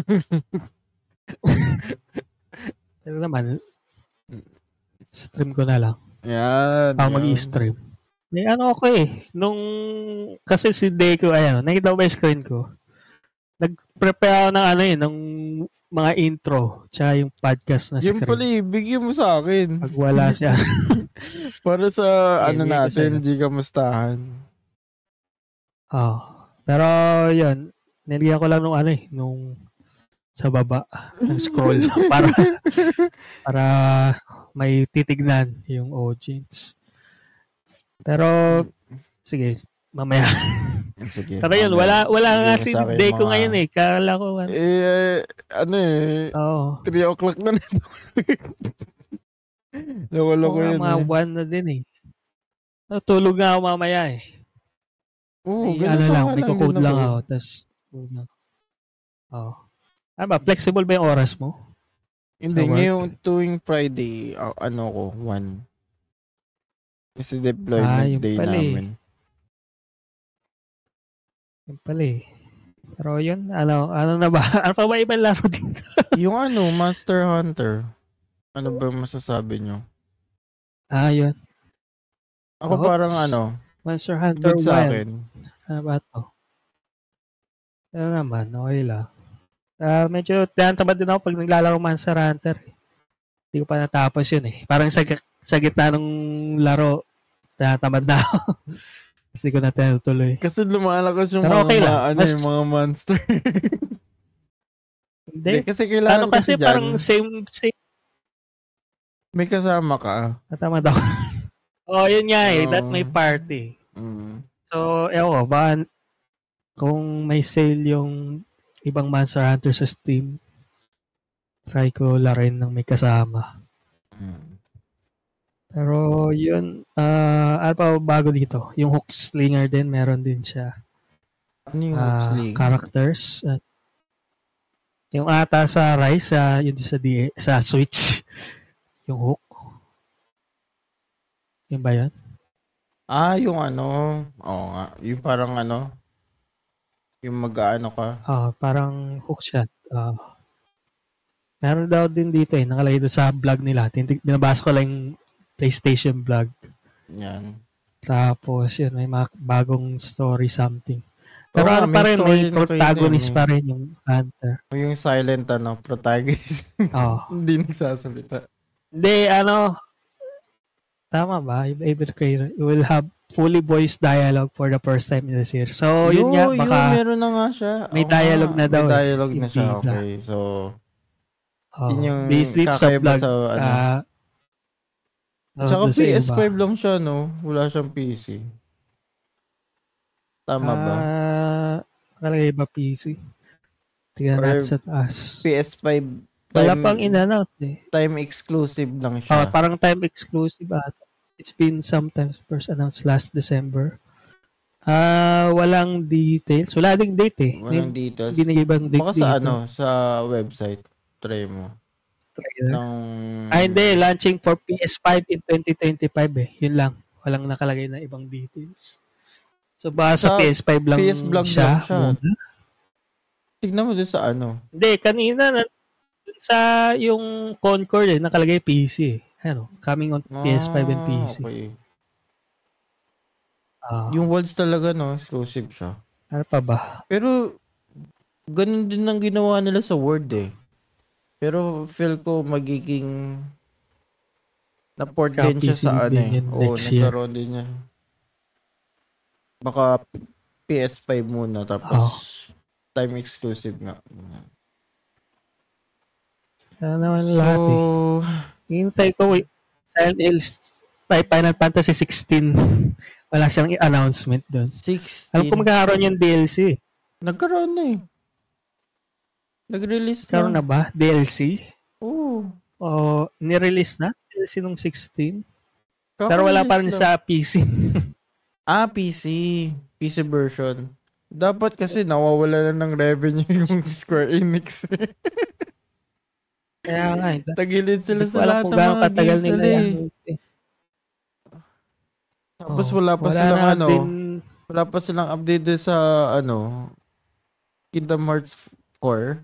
Pero naman, stream ko na lang. Yan. Ako mag-i-stream. May ako kasi si Deco, nakita mo ba yung screen ko? Nag-prepare ako ng ng mga intro, tsaka yung podcast na screen. Yung pala, bigyan mo sa akin. Pag wala siya. Para sa natin, hindi kamustahan. Pero yun, nilagyan ko lang nung sa baba ng scroll para may titignan yung audience. Pero sige, mamaya. Sige. Pero yun, wala nga si Deco ngayon Kala ko 3 o'clock na nito. Nawala ko yun. Mga 1 na din Natulog nga ako mamaya may kukode lang ako. Tapos, ano ba, flexible ba yung oras mo? Hindi, ngayong tuwing Friday, 1. Kasi deployment day namin. Yung pala Pero yun, ano na ba? Ano pa ba ibang laro dito? Yung Monster Hunter. Ano ba masasabi nyo? Yun. Ako parang Monster Hunter good sa akin. Ano ba ito? Pero naman, okay lang. Medyo tamad din ako pag naglalaro Monster Hunter. Hindi ko pa natapos yun Parang sa gitna ng laro, tamad na ako. Kasi ko na tuloy. Kasi lumalakas yung mga monster. Hindi. Kasi kailangan kasi dyan. Parang same. May kasama ka. Natamad ako. Yun nga that may party. So, ewan ko, baka kung may sale yung ibang Monster Hunter sa Steam, try ko larin ng may kasama. Pero yun, ano pa bago dito? Yung Hook Slinger din, meron din siya. Ano yung Hook Slinger? Characters. Yung ata sa Rise, yun sa Switch. Yung Hook. Yun ba yun? Yung oo nga. Yung parang yung mag-aano ka. Parang hook shot. Meron daw din dito nakalagay doon sa vlog nila. Binabasa ko lang yung PlayStation vlog. Yan. Tapos yun, may bagong story something. Pero pa rin, may protagonist pa rin yung Hunter. Yung silent protagonist. Hindi nagsasalita. Hindi, tama ba? You will have fully voiced dialogue for the first time in the series. So, yun nga, baka meron na nga siya. May dialogue na daw. May dialogue na siya, okay. So, yun yung kakaiba sa Tsaka PS5 lang siya, no? Wala siyang PC. Tama ba? Nakalagay ba PC? Tingnan natin sa taas. PS5 wala pang in-announce Time exclusive lang siya. Parang time exclusive ata. It's been sometimes first announced last December. Walang details. Wala ding date Walang details. Binigay bang date baka sa dito? Sa website. Try mo. Hindi. Launching for PS5 in 2025 Yun lang. Walang nakalagay na ibang details. So, baka sa PS5 lang siya. Tignan mo doon sa Hindi, kanina sa yung Concord nakalagay PC coming on PS5 and PC. Okay. Yung Worlds talaga exclusive siya. Ano pa ba? Pero ganun din ang ginawa nila sa Word Pero feel ko magiging na-port din siya sa nagkaroon din niya. Baka PS5 muna tapos time exclusive nga. Naman lahat hintay ko Silent Hill Final Fantasy 16 wala siyang i-announcement doon. 16? Alam ko magkakaroon yung DLC Nagkaroon na eh. Nag-release Karoon na ba? DLC? Oo. O, nirelease na? DLC nung 16? Pero wala pa rin sa PC. PC. PC version. Dapat kasi nawawala na ng revenue yung Square Enix. Kaya nga. Tagilid sila sa lahat ng mga games nila eh. Tapos wala pa silang update sa Kingdom Hearts 4.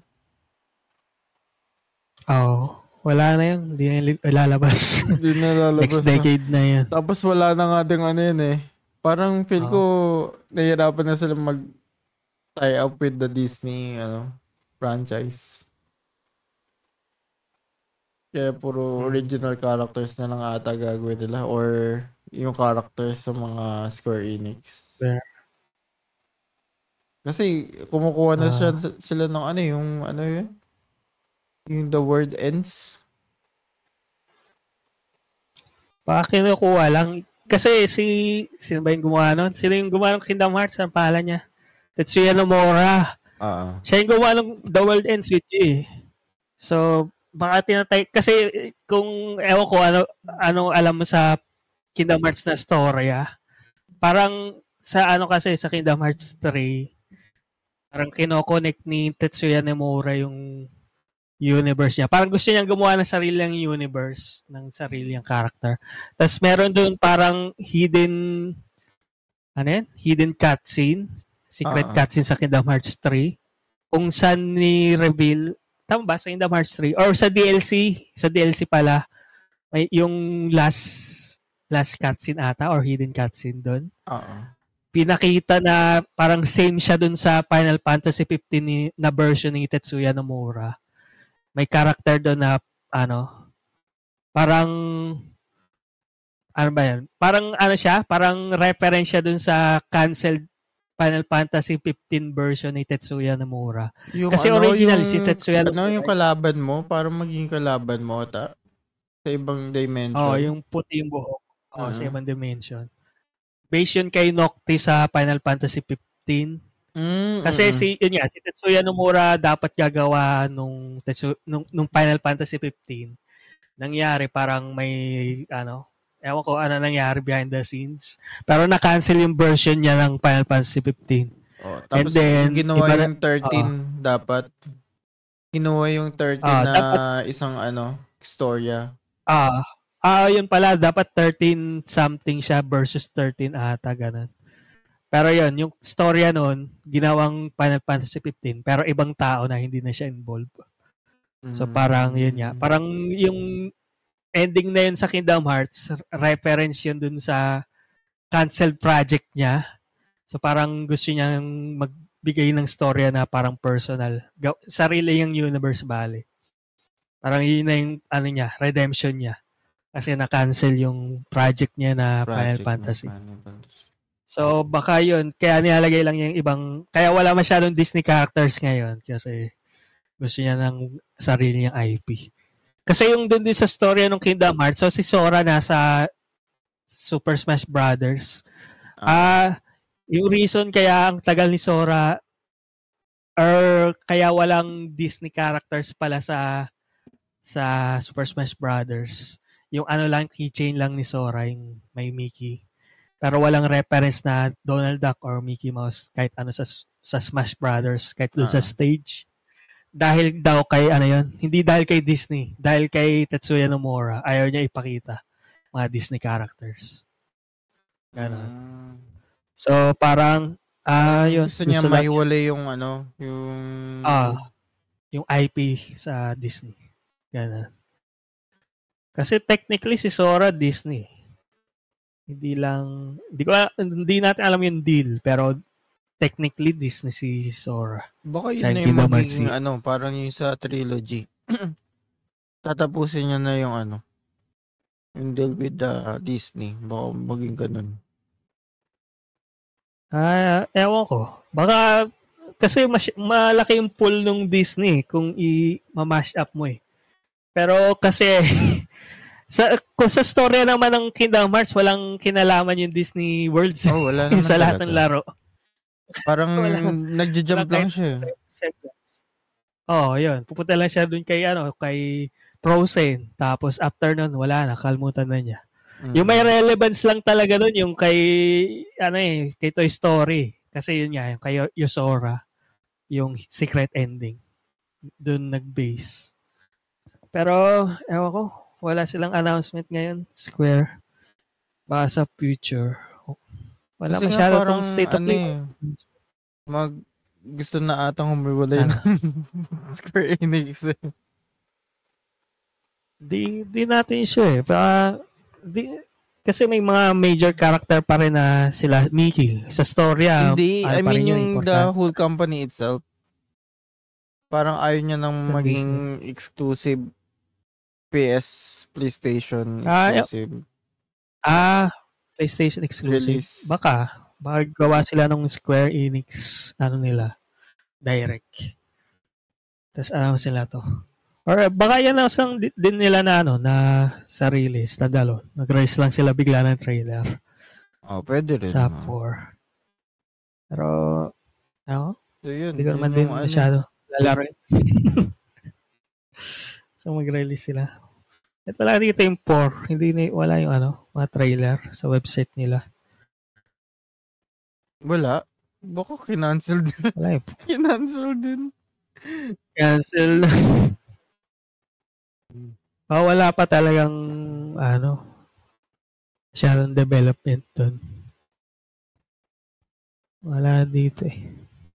Wala na yun. Hindi na ilalabas. Hindi na ilalabas. Next decade na yan. Tapos wala na nga din yun eh. Parang feel ko nahihirapan na sila mag-tie up with the Disney franchise. Kaya puro original characters na lang ata gagawin nila or yung characters sa mga Square Enix. Yeah. Kasi kumukuha na sila ng yung yun? Yung The World Ends. Baka kinukuha lang. Kasi sino ba yung gumawa nun? Sino yung gumawa ng Kingdom Hearts? Ang pangalan niya? Tetsuya Nomura. Siya yung gumawa ng The World Ends with you. So, baka tinatay. Kasi kung ewan ko ano alam mo sa Kingdom Hearts na storya. Parang sa kasi sa Kingdom Hearts 3, parang kinoconnect ni Tetsuya Nomura yung universe niya. Parang gusto niyang gumawa ng sariling universe ng sariling character. Tapos meron doon parang hidden cutscene, secret cutscene sa Kingdom Hearts 3 kung saan ni-reveal, tama ba, sa Kingdom Hearts 3 or sa DLC pala, may yung last cutscene ata or hidden cutscene doon. Pinakita na parang same siya doon sa Final Fantasy 15 na version ni Tetsuya Nomura. May character doon na parang ba yan? Parang siya, parang reference siya doon sa canceled Final Fantasy 15 version ni Tetsuya Nomura. Kasi original si Tetsuya Nomura. Yung kalaban mo, parang maging kalaban mo sa ibang dimension. Yung puti yung buhok. Sa ibang dimension. Based yun kay Noctis sa Final Fantasy 15. Kasi si Tetsuya Nomura dapat gagawa nung Final Fantasy 15. Nangyari parang may ewan ko ano nangyari behind the scenes. Pero na-cancel yung version niya ng Final Fantasy 15. Tapos ginawa yung 13 dapat. Ginawa yung 13 na isang storya. Yun pala dapat 13 something siya versus 13 ata ganun. Pero yun, yung storya noon, ginawang Final Fantasy 15, pero ibang tao na hindi na siya involved. So parang yun nga. Parang yung ending na yun sa Kingdom Hearts, reference yun dun sa canceled project niya. So parang gusto niyang magbigay ng storya na parang personal. Sarili yung universe bale. Parang yun na yung redemption niya. Kasi na-cancel yung project niya na Final Fantasy. So, baka yun. Kaya nilalagay lang yung ibang... Kaya wala masyadong Disney characters ngayon. Kasi gusto niya ng sarili niyang IP. Kasi yung dun din sa story ng Kingdom Hearts, so si Sora nasa Super Smash Brothers. Yung reason kaya ang tagal ni Sora or kaya walang Disney characters pala sa Super Smash Brothers. Yung lang, keychain lang ni Sora, yung may Mickey. Pero walang reference na Donald Duck or Mickey Mouse kahit sa Smash Brothers, kahit doon sa stage. Dahil daw kay hindi dahil kay Disney, dahil kay Tetsuya Nomura, ayaw niya ipakita mga Disney characters. Ganon. So parang yun. Gusto niya maiwalay yung yung IP sa Disney. Ganon. Kasi technically si Sora Disney. Hindi natin alam yung deal, pero technically Disney si Sora. Baka yun na yung magiging parang yung sa trilogy. Tatapusin niya na yung yung deal with Disney. Baka maging ganun. Ewan ko. Baka kasi malaki yung pull ng Disney kung i-mash up mo eh. Pero kasi kung sa story naman ng Kingdom Hearts, walang kinalaman yung Disney Worlds wala naman sa lahat ng laro. Parang Wala nagja-jump lang kahit siya. 30 seconds. Oo, yun. Pupunta lang siya dun kay Frozen. Tapos after nun, wala na. Kalmutan na niya. Yung may relevance lang talaga nun, yung kay Toy Story. Kasi yun nga, yung kay Yosora, yung secret ending. Dun nag-base. Pero, ewan ko, wala silang announcement ngayon, Square. Baka sa future. Wala Kasi nga masyado parang tong state of play. gusto na atang humiwalay ng Square Enix. Di natin sure eh. Kasi may mga major character pa rin na sila Mickey sa storya. Hindi, I mean yung the whole company itself. Parang ayaw niya nang maging exclusive PlayStation exclusive. PlayStation exclusive. Release. Baka gawa sila ng Square Enix nila direct. Tapos sila to. Or baka yan ang din nila na sa release, tadalo. Nag-release lang sila bigla ng trailer. Pwede rin. Sa 4. Pero, so yun, hindi ko naman din masyado lalaro. So mag-release sila. At wala dito yung 4. Wala yung mga trailer sa website nila. Wala. Baka kinancel din. Wala yung kinancel din. Cancel. Wala pa talagang masyadong development dun. Wala dito eh.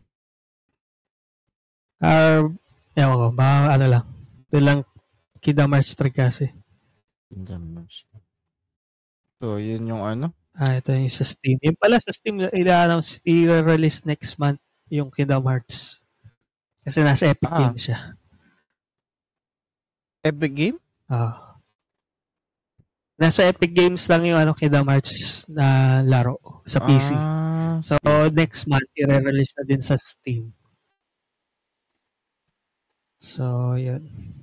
Ewan ko, baka lang. Doon lang Kingdom Hearts 3 kasi. Kingdom Hearts. So, yun yung ito yung sa Steam. Yung pala sa Steam, i-release next month yung Kingdom Hearts. Kasi nasa Epic Game siya. Epic Game? Nasa Epic Games lang yung Kingdom Hearts na laro sa PC. So, next month, i-release na din sa Steam. So, yun.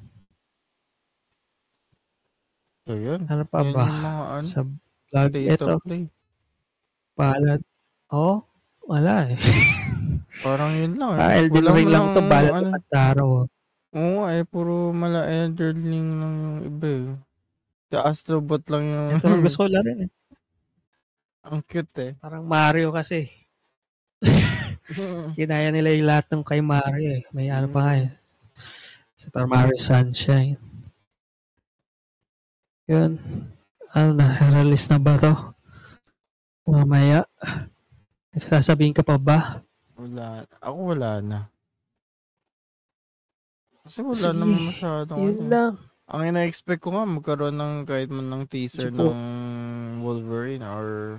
Ano pa ba? Sa vlog ito. Palad. Wala eh. Parang yun lang eh. Elden Ring lang ito. Balad ng Taro. Oo puro mala Elden Ring lang yung iba eh. Sa Astrobot lang yung... Ito gusto ko lang rin eh. Ang cute eh. Parang Mario kasi. Kinaya nila yung lahat ng kay Mario eh. May pa nga eh. Super Mario Sunshine. Yun. Release na ba to? Mamaya. Sasabihin ka pa ba? Wala. Ako wala na. Kasi wala naman masyadong. Yun lang. Ang ina-expect ko nga magkaroon ng kahit man ng teaser ng Wolverine or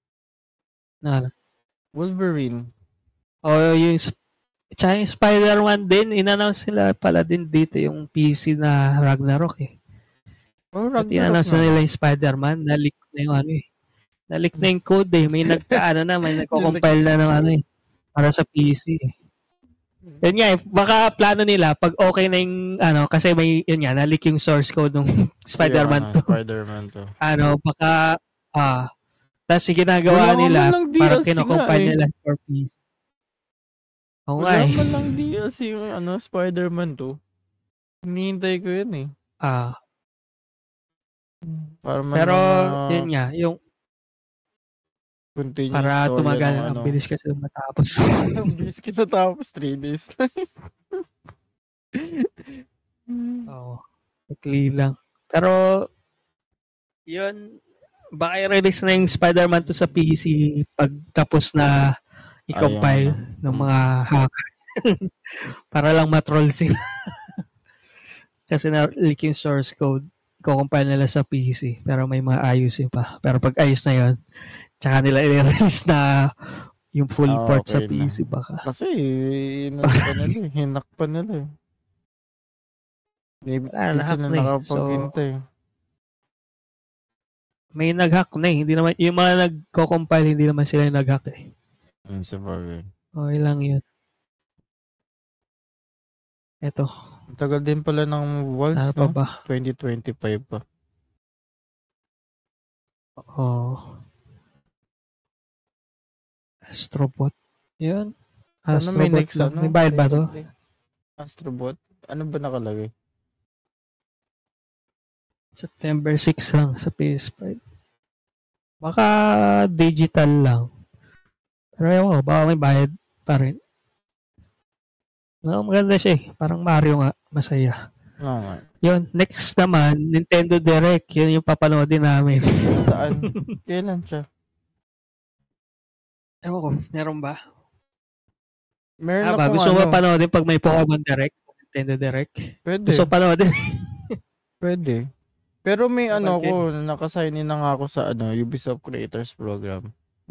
Wolverine. Yung tsaka yung Spider-Man din, in-announce sila pala din dito yung PC na Ragnarok eh. Ragnarok in-announce na nila yung Spider-Man, na-leak na yung na-leak na yung code eh. May may nagko-compile na ng para sa PC eh. Yun nga baka plano nila, pag okay na yung kasi may, yun nga, na-leak yung source code ng Spider-Man 2. Spider-Man 2. Baka, tapos ginagawa nila, parang kino-compile nila for PC. Wala man lang DLC yung Spider-Man 2. Hinihintay ko yun eh. Pero, yun nga, yung continuous para story tumagal, ang bilis kasi matapos. Ang bilis kita tapos 3 days lang. Quickly lang. Pero, yun, baka i-release na yung Spider-Man 2 sa PC pag tapos na i-compile ng mga hacker. Para lang matroll sila. Kasi na-leak yung source code, i-compile nila sa PC. Pero may mga ayusin pa. Pero pag ayos na yun, tsaka nila i-release na yung full port sa PC baka. Kasi, hinak pa nila eh. Hindi sila nakapaghintay. May nag-hack na eh. Hindi naman, yung mga nagko-compile, hindi naman sila yung nag-hack eh. Sabagay. Okay lang yun. Eto. Tagal din pala ng Worlds, ano pa ba? 2025 pa. Astrobot. Yun. Ano may Astrobot next lang. ano? May bayad ba to? Astrobot? Ano ba nakalagay? September 6 lang sa PS5. Baka digital lang. Pero ewan ko, baka may bayad pa rin. No, maganda siya eh. Parang Mario nga. Masaya. Oo nga. Yun. Next naman, Nintendo Direct. Yun yung papanoodin namin. Saan? Kailan siya? Ewan ko, meron ba? Meron ba? akong Gusto mo panoodin pag may Pokemon Direct? Nintendo Direct? Pwede. Gusto panoodin? Pwede. Pero may ano Kapag ko, nakasign in na nga ako sa Ubisoft Creators Program.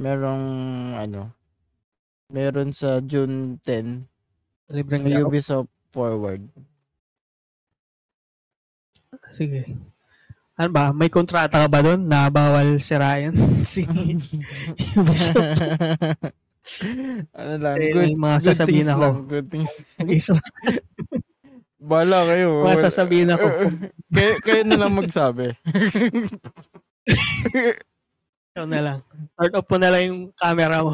Meron sa June 10. Libreng May laro? Ubisoft Forward. Sige. Ano ba? May kontrata ka ba doon na bawal sirayan si Ubisoft? Ano lang, Eh, good, may mga good sasabihin things ako. lang. Good things. Mag-isa. Bala kayo. Mga sasabihin ako. Kayo na lang magsabi. Ikaw na lang. Turn off mo na lang yung camera mo.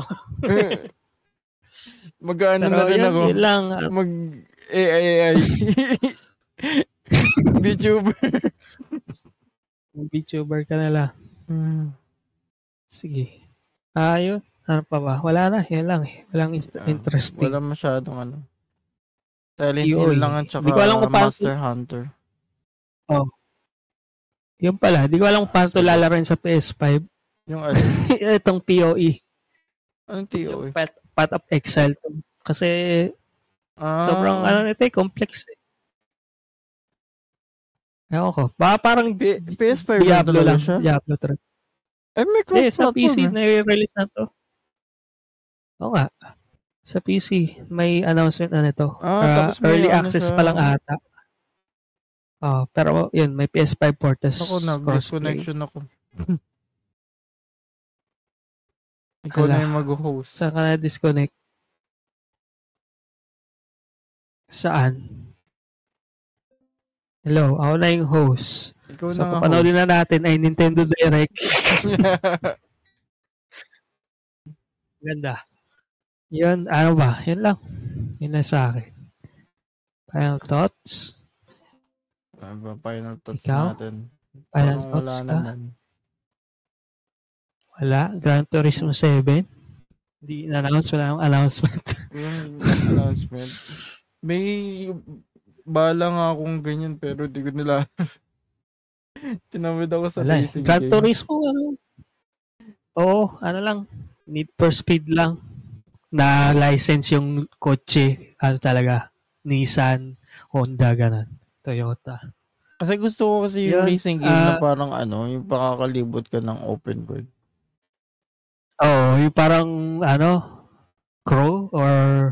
Mag-ano Pero na rin yun, ako. yun lang. AI. VTuber. VTuber ka na lang. Sige. Yun. Ano pa ba? Wala na. Yan lang. Walang interesting. Wala masyadong ano. Silent POE. Hill lang at saka Di ko alam kung paano- Monster Hunter. Oh. Yun pala. Di ko alam kung paano ito lalaroin sa PS5. Yung ano? Itong POE. Anong Yung TOE? Path of Exile. Kasi sobrang ito complex eh. Ewan ko. Baka parang PS5 lang Diablo talaga lang. siya? Diablo 3. May Sa PC cross-platform na-release na to. Oo nga. Sa PC, may announcement na nito. tapos may Early ano access siya. pa lang ata. Pero yun, may PS5 port. Ako na, disconnection ako. Ikaw Ala. na yung mag-host. Saan ka na-disconnect? Saan? Hello, ako na yung host. Ikaw So, na nga papanoodin host. na natin ay Nintendo Direct. Ganda. Yun, ano ba? Yun lang. Yun lang sa akin. Final thoughts? Final thoughts Ikaw? natin. Final Parang thoughts wala ka? naman. Wala. Gran Turismo 7? Hindi in-announce. Wala akong announcement. Yung announcement. May bala nga akong ganyan pero di ko nila tinawid ako sa Wala. racing Gran game. Turismo, ano? Oo, ano lang. Need for Speed lang. Na license yung kotse. Ano talaga? Nissan, Honda, ganun. Toyota. Kasi gusto ko kasi yung Yun, racing game na parang yung pakakalibot ka ng open world. yung parang, Crow or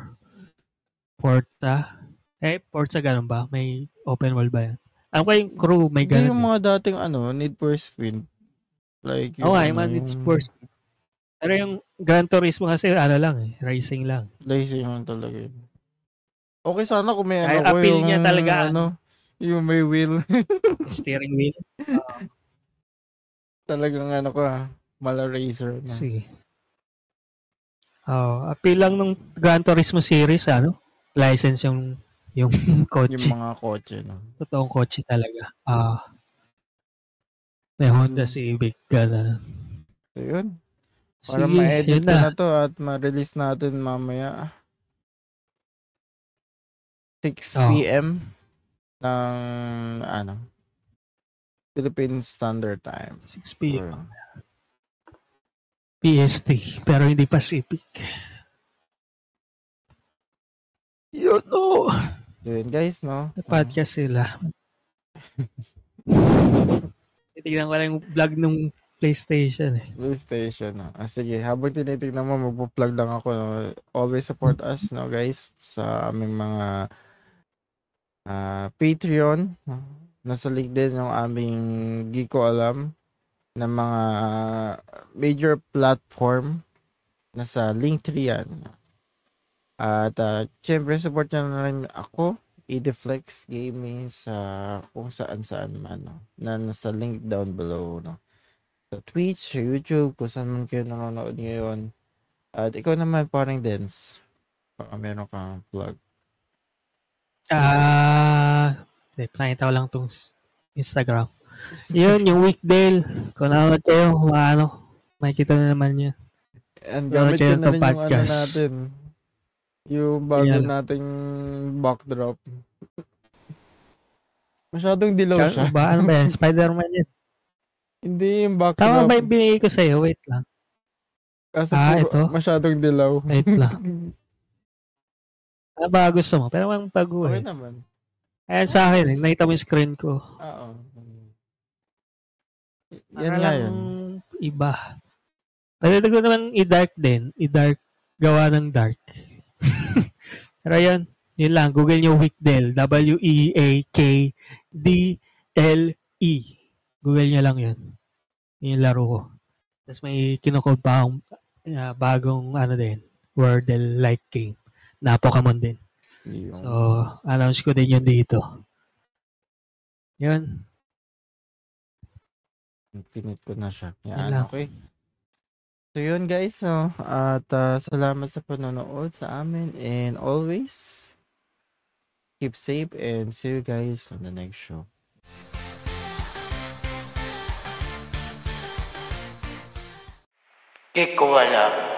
Forza. Forza ganun ba? May open world ba yan? Alam ko yung Crew, may Hindi ganun. yung mga dating Need for Speed. Like Oo nga, yung mga Need for Speed. Pero yung Gran Turismo kasi, lang racing lang. Racing lang talaga yun. Okay sana kung may Ay, appeal yung niya talaga, yung may wheel. steering wheel. Talagang mala racer na. Sige. Appeal lang ng Gran Turismo series, license yung kotse. Yung mga kotse, no? Totoong kotse talaga. May Honda Civic, gano'n. So, yun. Para Sige, ma-edit yun ko na. na to at ma-release natin mamaya 6 p.m. ng Philippine Standard Time. 6 p.m. PST, pero hindi Pacific. Yun, no. Yun, guys, no? May podcast sila. Titignan ko lang yung vlog ng PlayStation. PlayStation, no? Sige, habang tinitignan mo, magpo-plug lang ako, no? Always support us, no, guys, sa aming mga Patreon. No? Nasa link din yung aming Geeko Alam na mga major platform. Nasa Linktree yan. At syempre support nyo na rin ako, Ediflex Gaming, sa kung saan man, no? Na nasa link down below, no? Sa Twitch, sa YouTube, kung saan man kayo nanonood ngayon. At ikaw naman, parang Dens. Baka meron kang plug. Nakita ko lang tong Instagram. Yun, yung Weekdale. Kung nanonood kayo, makikita na naman yun. And gamit ko na rin yung podcast. natin. Yung bago nating backdrop. Masyadong dilaw siya. Ano ba yan? Spider-Man yan. Hindi yung backdrop. Tama ba yung binigay ko sa'yo? Wait lang. Kasi ito? masyadong dilaw. Wait lang. Ano ba gusto mo? Pero ang Okay naman. Ayan sa akin. Nakita mo yung screen ko. Oo. Yan nga yun. Iba. Pwede ko naman i-dark din. I-dark. Gawa ng dark. Pero yun. Yun lang. Google nyo Weekdale. W-E-A-K-D-L-E. Google nyo lang yun. Yun yung laro ko. Tapos may kinukod pa akong bagong din. Wordle-like game. Na Pokemon din. So, announce ko din yun dito. Yun. Pinit ko na siya. Yan, okay. So, yun guys. So, at salamat sa panonood sa amin. And always, keep safe and see you guys on the next show. Kiko wala.